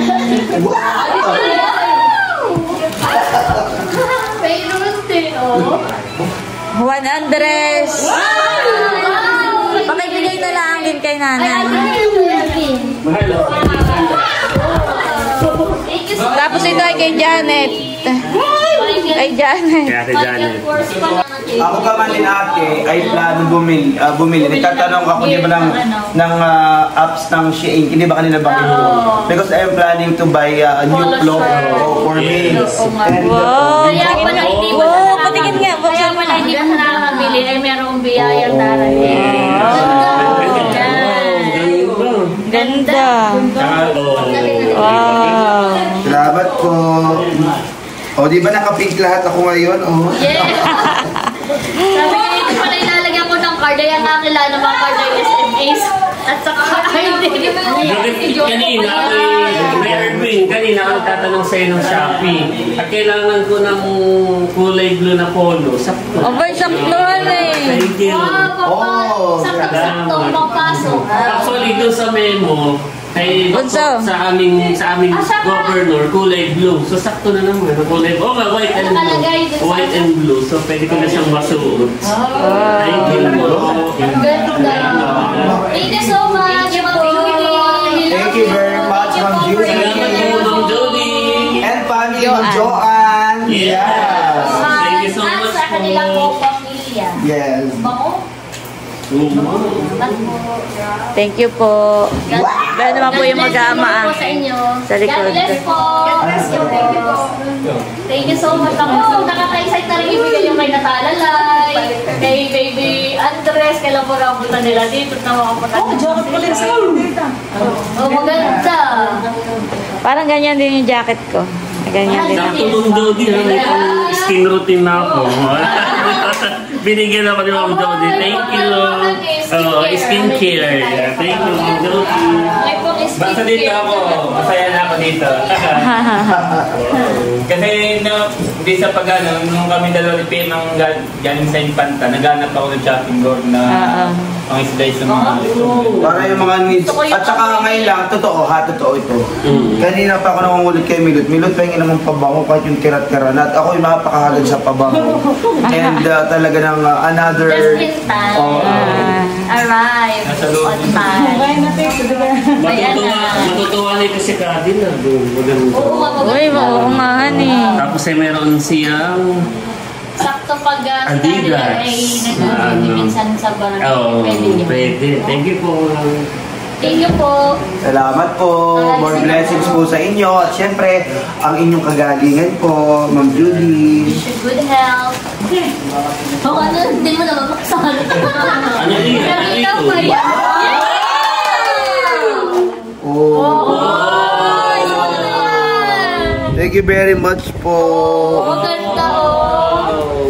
Mayroon din, oh. Juan Andres. Pakibigay na lang din kay nanay. Mahal, oh. Tapos ito ay kay Janet. Kay Janet. Kaya Ate Janet. Ako ka man din ate, ay plano bumili. Uh, bumili. Nagtatanong ako di ba ng, ng uh, apps ng Shein, hindi ba kanina bakit ko? Because I'm planning to buy uh, a new cloak for me. And, Wow. Kaya pala hindi mo Wow, patingin nga. Kaya pala hindi mo nakakabili ay merong biyayang darating. Ganda. Oh. Wow. Salamat po. O, di ba nakapink lahat ako ngayon? Oh. Yeah! Sabi ko, hindi pala ilalagyan ko ng card. Ay ang kakilala mga card ay S M As. At saka, ay hindi. Kanina, may Erwin, kanina ako nagtatanong sa'yo ng Shopee. At kailangan ko ng kulay blue na polo. Sakto. Abay, saktuhan eh. Thank you. Oh, Sakto-sakto, papasok. Actually, doon sa memo, kay Bunso. sa aming sa aming Ah, siya pa. governor, kulay blue. So, sakto na naman. Kulay, oh, nga, white and Nakalagay blue. dun sa- White and blue. So, pwede ko na siyang masuot. Thank you. Ang ganda. Thank you so much, Ma'am Judy. Thank you very much, Ma'am Judy. Salamat po, Ma'am Jody. And family of Joanne. Yes. Thank you so At much sa po. kanilang po pamilya. Yes. Bango? Bango. Thank you po. Kaya naman po yung mag-aama po sa inyo. sa likod. God bless po. God bless you. Thank you po. Thank you so much. Ako, nakaka-excite na rin ibigay yung kay Natalalay, kay Baby Andres, kay Laborabutan nila dito. Tawa ko po. Oh, jacket ko rin sa Oh, maganda. Parang ganyan din yung jacket ko. Ganyan din. Sakto Ma'am Jody, ha? May pang skin routine na ako. Binigyan ako ni Ma'am Jody. Thank you. Oh, skincare. Yeah, thank you, Ma'am Jody. Ay po, Basta dito ako, masaya na ako dito. Kasi no, hindi sa pag-ano, nung kami dalawa ni P M ang gal- galing sa Infanta, naghanap ako ng shopping board na pang slice ng mga Para yung mga needs. At saka ngayon lang, totoo ha, totoo ito. Kanina pa ako nangungulit kay Milot. Milot pa yung inamang pabango kahit yung kirat-karan. At ako yung napakahagad sa pabango. And uh, talaga ng uh, another... Just in time. Oh, uh, Arrive Nasa loob. on time. Matutuwa, matutuwa na ito si Kadin na. Maganda. Oo, Uy, mauungahan eh. Tapos ay meron siyang... sakto pag uh, Adidas. ay nag-ibig minsan sa barangay. Oo, Pwede yun. pwede. Thank you po. Thank you po. salamat po. More blessings po sa inyo. At syempre, ang inyong kagalingan po, Ma'am Judy. Wish you good health. Oo, ano, hindi mo naman makasal. Ano yun? Ano Kanina ito? pa yan. Oh. Ay, Thank you very much po. maganda oh.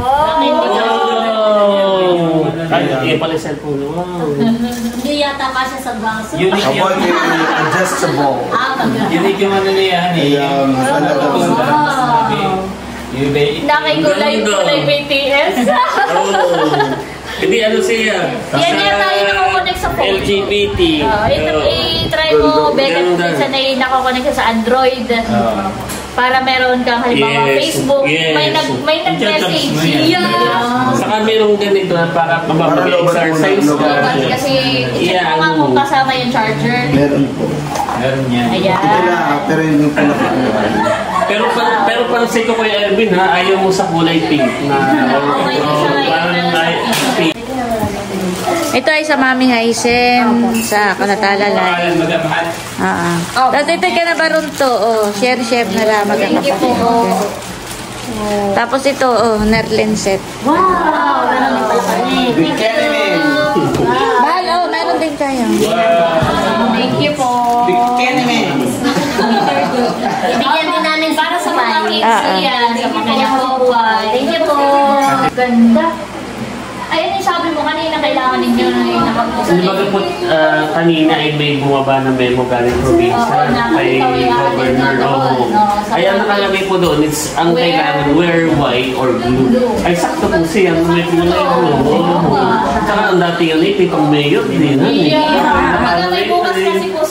Wow! Ay, iya pala yung cellphone. Wow. Hindi yata kasya sa baso. Unique Ako yung, ay adjustable. Ah, maganda. unique yung ano niya, honey. Ayan, talaga po. Yung ba- Nakikulay-kulay B T S. Oh. Hindi ano siya. Yan yan tayo nakakonect sa phone. L G B T. Oh, ito, Oh. i-try mo, Becca, Ganda. minsan ay nakakonect ka sa Android. Oo. Para meron kang halimbawa Yes, Facebook, yes. may nag may nag-message. Chat-chat mo yan. Yeah. Saka merong ganito na para mag-exercise ka. But kasi i-check mo nga kung kasama yung charger. Meron po. Meron yan. Ayan. Ito na, pero yun yung pinaka. Pero pa, pero pansin ko kay Erwin ha, ayaw mo sa kulay pink na Oo, may design parang na- ay, pink. Ito ay sa Mami Haisen, sa Kanatalalay. Mahal, magamahal. Ah, ah. Tapos ito ka na ba ron to? Oh, share chef na lang Thank you po. Tapos ito, oh, Nerlin set. Wow! Meron din pala kami. Big enemy. Mahal, oh, meron din tayo. Thank you po. Big enemy. Ibigyan din namin para sa mga kids Ah, ah. yan, sa mga kanyang buhay. Thank you po. Ganda. Ayun yung sabi mo kanina, kailangan ninyo na yung napag-usapan. Di ba po ah, kanina ay may bumaba na memo galing probinsya Oo, na kay ikaw ay aatin governor. na doon, Oo. no, sa Ay ang nakalagay po doon, it's ang Wear- kailangan wear white or blue. Blue. Ay sakto po siya, may kulay blue. Oo. Saka ang dati yun, eh, pitong mayor din. Yeah. Kumbaga may bukas kasi po si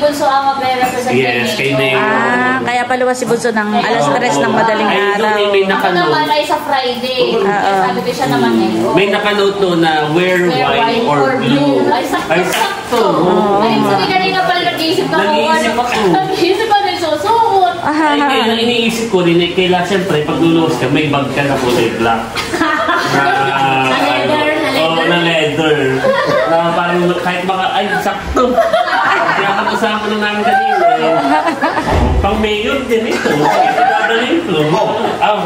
Bunso ang magre-represent Yes, kay Mayor. Ah, kaya paluwas si Bunso ng alas tres ng madaling Ay, araw. doon may Ako nakanote. naman ay sa Friday. Oo. Sabi ko siya naman eh. oh. May nakanote doon na wear Wear white or blue. Ay, sakto, Ay, sakto. sakto. Ay, sabi kanina pala nag-iisip ka kung Nag-iisip ano. ako. Nag-iisip ka na susuot. Ay, kaya iniisip ko rin, eh, kailangan siyempre, pag luluwas ka, may bag ka na kulay black. Na, Na leather, na leather. Oo, na leather. Na parang kahit baka, ay, sakto. Kaya pag-usapan na namin kanina. eh. Pang mayor din ito. Dadalhin ko. Ah.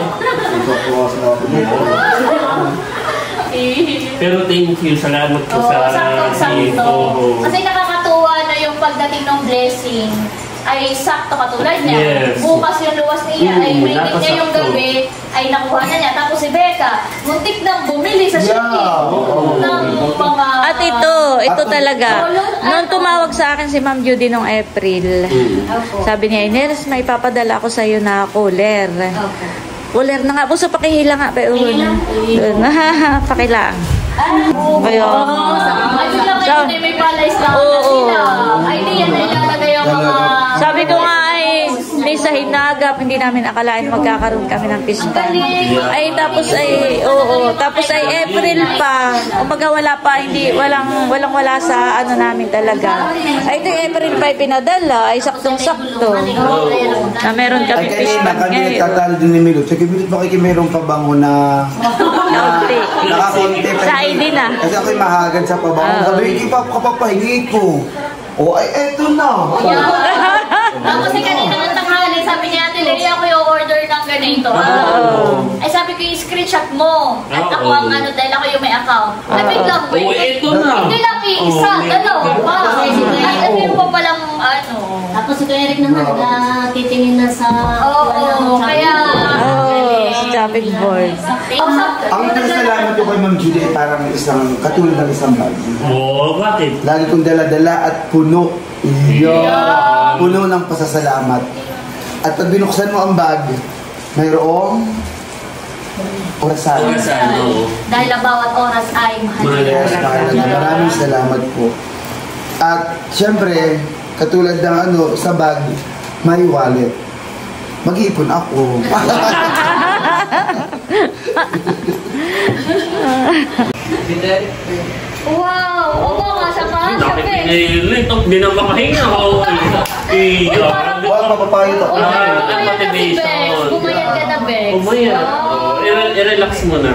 Pero thank you, salamat po Oo, sa sakto-sakto. Oo. Kasi nakakatuwa na yung pagdating ng blessing ay sakto katulad niya. Yes. Bukas yung luwas niya Mm, ay may niya napasakto. yung gabi ay nakuha na niya. Tapos si Becca, muntik nang bumili sa Shopee ng mga... At ito, ito At- talaga. Ano? Noong tumawag sa akin si Ma'am Judy noong April, Opo. sabi niya, Ines, may papadala ako sa'yo na cooler. Opo. Cooler na nga. Buso, pakihila nga. Pa, Pakihila? Pakilang. Oo. Ayun. Ay, bigla kayo So- na may palay na Oo. sila. Ay, di yan na ilalagay ang mga... Sabi ko nga ay, may sa hinagap, hindi namin akalain magkakaroon kami ng pista. Ay, tapos ay, oo, tapos ay April pa. Umaga wala pa, hindi, walang, walang wala sa ano namin talaga. Ay, ito yung April pa ay pinadala, ay saktong-sakto. Na meron Ay, kami kanina pista kami ngayon. nagtatalo din ni Milot. Sige, Milot, bakit mayroong pabango na... Kaunti. Nakakunti pa. Sa I D na. Kasi ako'y mahagad sa pabango. Oo. Sabi, hindi pa kapapahingi ko. O, ay, eto na. Tapos kasi kanina ng tanghali, sabi niya, Ate Leia, ako yung order ng ganito. Oo. Ay sabi ko, yung screenshot mo. At ako Oo. ang ano, dahil ako yung may account. Ay, wait lang, Oo, wait. ito na. Hindi lang isa, Oo, dalawa pa. Kasi si Kuya Ay, Eric. meron pa palang ano. Tapos si Kuya Eric naman, nagtitingin na sa... Oo, kaya... Oh, sa chopping board. Ang nagsalamat ko kay Ma'am Judy ay parang isang katulad ng isang bag. Oo, bakit? Lagi kong dala-dala at puno. Yeah. Puno ng pasasalamat. At pag binuksan mo ang bag, mayroong orasan. Orasan, oo. Dahil ang bawat oras ay mahal. Yes, mahalaga. Maraming salamat po. At syempre, katulad ng ano, sa bag, may wallet. Mag-iipon ako. Wow! Oo nga, sa mga Nakipinilit. Hindi na makahinga. Oo. Iya. Huwag mapapayo to. Oo, Ah, bumayad ka si motivation. Bex. Bumayad ka na, Bex. Umayat. Oo, i- I-relax mo na.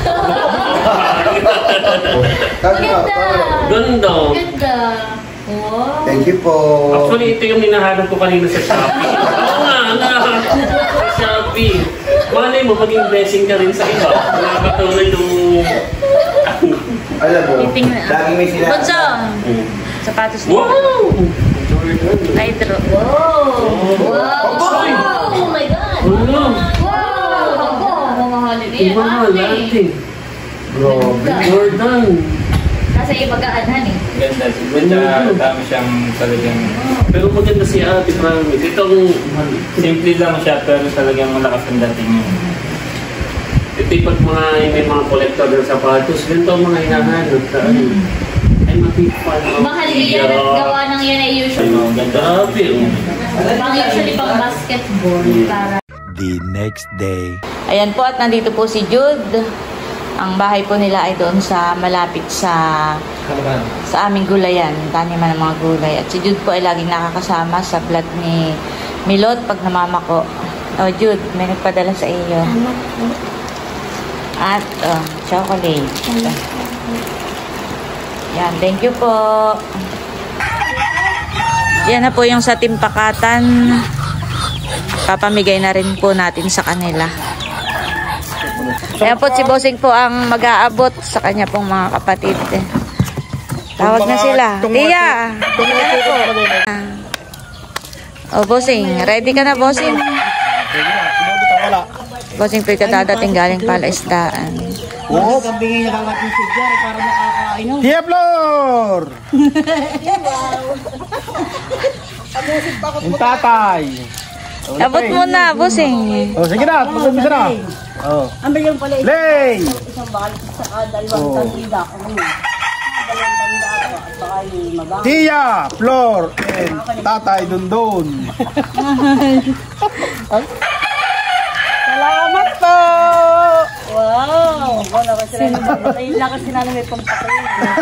Maganda. Ganda. Ganda. Wow. Thank you po. Actually, ito yung hinahanap ko kanina sa Shopee. Oo nga, nga. Sa Shopee. Malay mo, maging blessing ka rin sa iba. Nakakatulad yung... Alam mo, Titingnan. lagi may sinabi. Bunso, sapatos niya. Wow! Hydro. Wow. Wow. Abay! Oh my God. Ano? Wow. Ako, mamahalin niya. Iba nga natin. Grabe. Jordan. Kasi ibagaan eh. Ganda. Ganda. Dami siyang talagang... Pero maganda si Ate Promise. Itong... Simple lang siya pero talagang malakas ang dating niya. Ito yung pag mga, may mga collector ng sapatos, ganito ang mga hinahanap sa ano. Ay, mapipal. Mahal yan at gawa ng yan ay usually. Ano, ganda. Grabe, oh. Pang usually pang basketball. Para. The next day. Ayan po, at nandito po si Jude. Ang bahay po nila ay doon sa malapit sa sa aming gulayan, taniman ng mga gulay. At si Jude po ay laging nakakasama sa vlog ni Milot pag namamako. Oh, Jude, may nagpadala sa iyo. At, oh, chocolate. Yan, thank you po. Yan na po yung sa timpakatan. Papamigay na rin po natin sa kanila. Ayan po, si Bossing po ang mag-aabot sa kanya pong mga kapatid. Tawag na sila. Tia! Tia po. O, Bossing. Ready ka na, Bossing? Bossing po katadating galing palaisdaan. Oo. Gabingin na lang natin si Jerry para makakain. Tia Flor! Yung tatay. Abot mo na, Bossing. O, sige na. Mag-umpisa na. Oh. Ang bigyan pala Play! isang bakal sa dalawang tanda ko. Dalawang tanda ko. At baka Tia, Flor, and Tatay Dundon. Salamat po! Wow! Wala ka sila. Ayun lang kasi namin may pampakinis.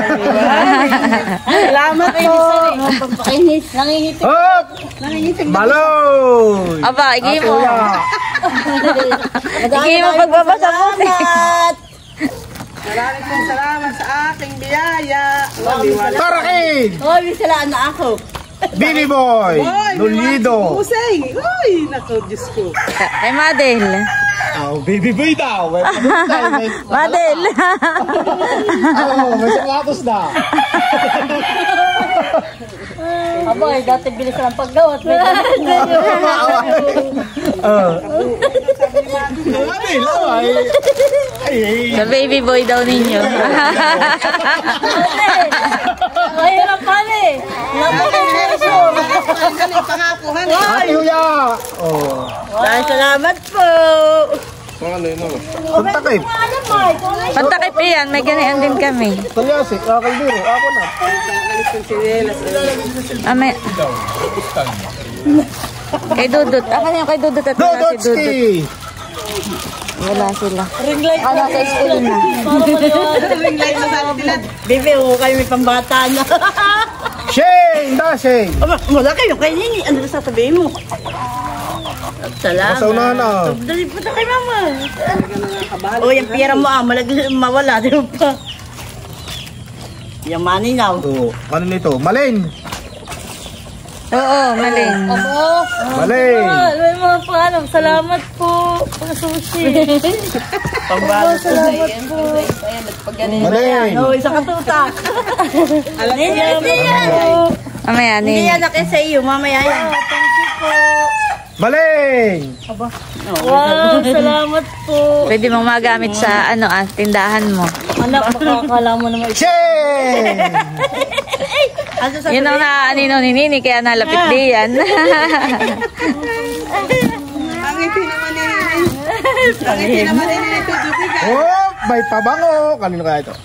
Salamat po! Pampakinis. Nangingitig. Hop! Nangingitig. Maloy! Aba, igay mo. Atuya. Igay mo pagbabasa mo. Maraming pong salamat sa aking biyaya. Tarakin! Oh, may salaan na ako. Billy Boy! Lulido! Pusay! Uy! Naku, Diyos ko. Ay, Madel. Oh, baby boy daw! May pamunta, may... Madel. Oo, may sapatos na! Aba, eh, dati bilis lang paggawat. Oo. Madel, laway! Ay, ay! Sa baby boy daw ninyo. Mahirap pa eh. Napaka-pressure. Ay, huya! Oh. Salamat po! Pantakip! Pantakip iyan, may ganyan din kami. Talyasik, akal biro, ako na. Ah, may... Kay Dudut. Ako na yung kay Dudut at wala si Dudut. Dodotski! Wala sila. Ring light Ah, nasa school na. Ring light na sabi nila. Bebe, oh, kayo may pambata na. Shane! Dashing! Aba, wala kayo kay Nini. Ano na sasabihin mo? Salamat. Masaw na na. Dali po na kay mama. O, yung pera mo ah, malagi mawala. Di mo pa. Yung money now. Oh, ano nito? Malin! Oo, maling. Abo. Malin! May mga paalam. Salamat po. Mga sushi. Pambalo. Salamat po. Malin! O, isang katutak. Alam Hindi niya. yan. Mamaya, Hindi Nini. yan na sa iyo. Mamaya yan. Thank you po. Malin! Wow, salamat po. Pwede mong magamit sa ano ah, tindahan mo. Anak, makakala mo naman. Shane! Ano sa Yun ang naanino ni Nini, kaya nalapit di yan. Ang iti naman ni Ang iti naman ni Nini Tutubigan. Oh, may pabango! Kanino kaya ito?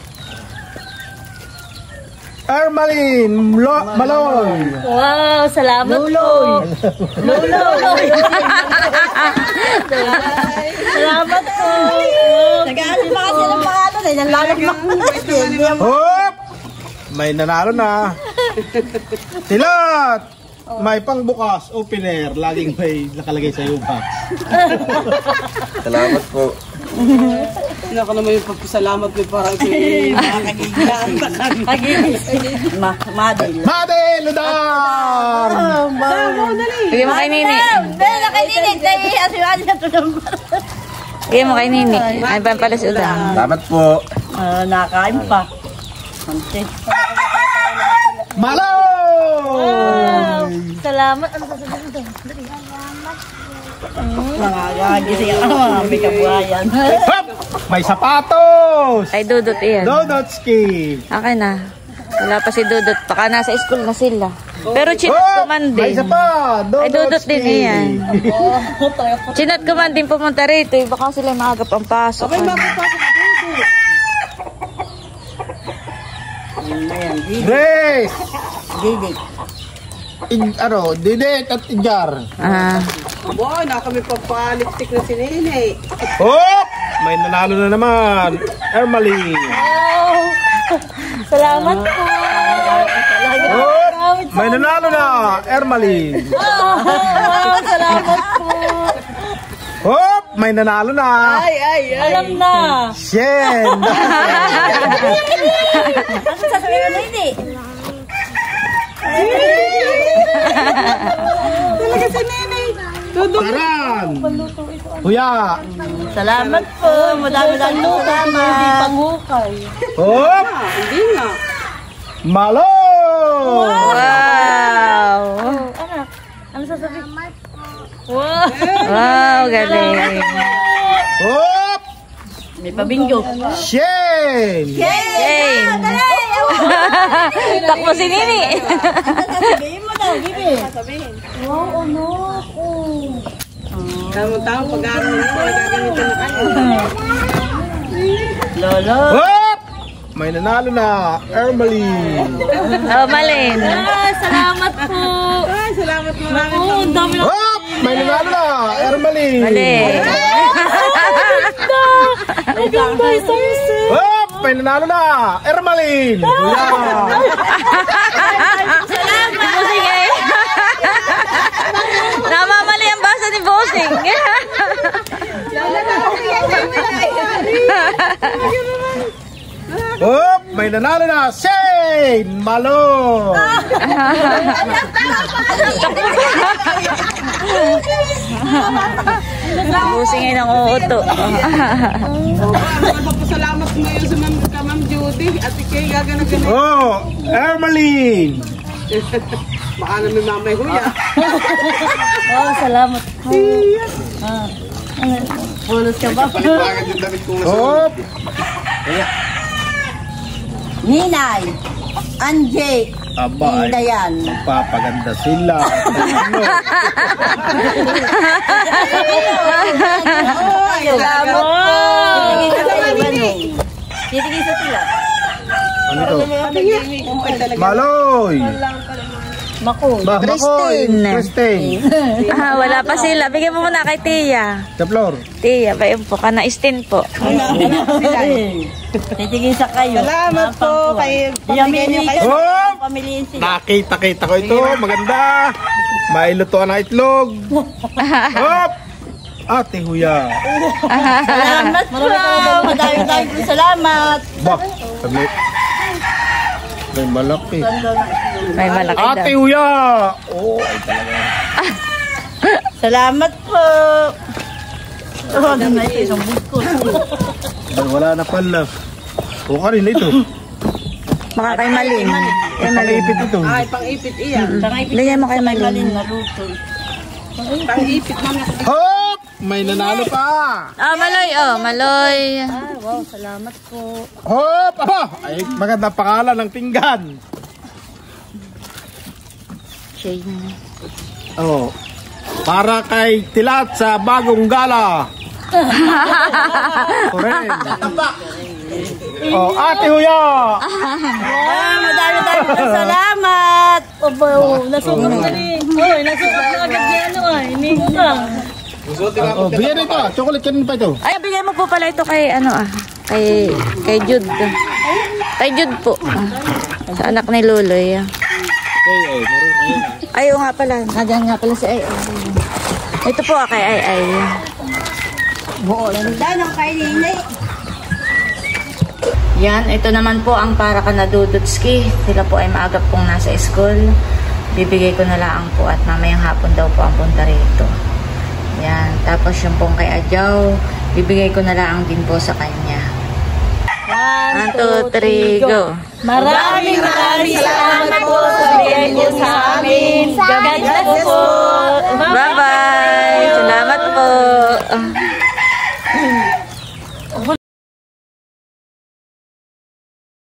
Ermalin! Lo- Malon! Wow, salamat po. Luloy. Salamat po. Nag-aaral pa kasi ng pangalan eh. Nanlalagmak na. Hop! May nanalo na. Tilot! May pangbukas, opener. Laging may nakalagay sa iyo box. Salamat po. Hindi ako naman yung pagpasalamat ko para kay mga kagigilan. Ma Madel. Madel! Ludar! Bigyan mo kay Nini. Bella kay Nini. Dahil asiwan niya ito ng Bigyan mo kay Nini. Ay, ba pala si Udang. Salamat po. Ah, nakakain pa. Ante. Malo! Wow, salamat. Ano sasabihin mo doon? Mga gagising ako mga may kabuhayan. Hop! May sapatos! Ay, Dudut iyan. Dodotski! Okay na. Wala pa si Dudut. Baka nasa school na sila. Pero chinat Hop! kuman May din. isa pa! Ay, Dudut din iyan. Dodotski! Chinat kuman din pumunta rito. Eh. Baka sila maagap ang pasok. May mapapasok na dito. Ayan, Grace! Didik. Ig, ano, Didet at Ijar. Ah. Boy, na kami pagpalipstick na si Nene. Hop! May nanalo na naman. Ermalin. Wow, salamat po. Hop! May nanalo na. Ermalin. Wow, salamat po. Hop! May nanalo na. Ay, ay, ay. Alam na. Shen! Ano sasabihin mo, Nene? Talaga si Nene. Taran! Kuya! Salamat po. Madami-dami po Hindi salamat. panghukay. Hop! Hindi nga. Malo! Wow! Anak, ano sasabihin? Wow. Wow, galing. Hop! May pabinggo. Shen! Shane! Takbo si Nini. Sasabihin mo daw, Bibi. Sasabihin. Wow, ano po. Tamang-tamang pag-aaral mo, gagamitin mo kayo. Lolo. Hop! may nanalo na. Ermeline. Oh, Malin. Ah, salamat po. Ay, salamat marami. Oo, ang dami na. Hop! May nanalo na. Ermeline. Malin. Ang ganda, isang isa. Hop! May nanalo na. Ermeline. Kuya. Salamat. Bossing eh. Namamali ang basa ni Bossing. Hop! May nanalo na. Shane Malo. Bossing ay nang uuto. Salamat ngayon sa Ma'am ka Ma'am Judy at ikay gagana ganun. Oh, Ermeline. Baka naman mamay huya. Oh, salamat po. Ah. Bonus ka ba? Hop! Ninay, Anjay, Aba, ay, Dayan. papaganda sila. Salamat po. Titigil sa sila. Ano to? Maloy. Mako. Bah, Makoy. Christine. Ah, wala pa sila. Bigyan mo muna kay Tia. Sa floor. Tia, bayan po. Kana-stin po. Titigil sa kayo. Salamat po kay pamigay niyo kayo. Hop! Pamiliin sila. Nakita-kita ko ito. Maganda. May lutuan na itlog. Hop! Ate Huya. Salamat po. Madami-dami po salamat. Bah, sabi. May malaki. May malaki daw. Ate Huya. Oh, ay talaga. Salamat po. Oh, ano na ito? Isang buskot. Ay, wala na pala. O ka rin ito. Baka kay Malin. Kay Malin. Malipit ito. Ay, pang-ipit iyan. Bigyan mo kay Malin. Pang-ipit mamaya. Hop! May nanalo pa. Ah, Maloy. Oh, Maloy. Ah, wow, salamat po. Hop! Aba! Ay, maganda pangalan ng pinggan. Shane. Oh. Para kay Tilat sa bagong gala. Correct. Oh, Ate Huya. Ah, madami-dami po salamat. Opo, nasukat na rin. Oy, nasukat na agad niya ano ay. Hindi na. Oh, bigyan ito. Chocolate kanin pa ito. Ay, bigyan mo po pala ito kay ano ah. Kay, kay Jude. Kay Jude po. Ah, sa anak ni Luloy. Ah. Ay, oo nga pala. Nandiyan nga pala si Ay Ay. Ito po ah, kay Ay Ay. Buo lang danang kay Ninay. Yan, ito naman po ang para ka na Dudutski. Sila po ay maaga pong nasa school. Bibigay ko na lang po at mamayang hapon daw po ang punta rito. Yan, tapos yung pong kay Adjaw, bibigay ko na lang din po sa kanya. One, two, three, go! Maraming maraming salamat po sa bigay niyo sa amin. God bless po. Bye-bye! Salamat po!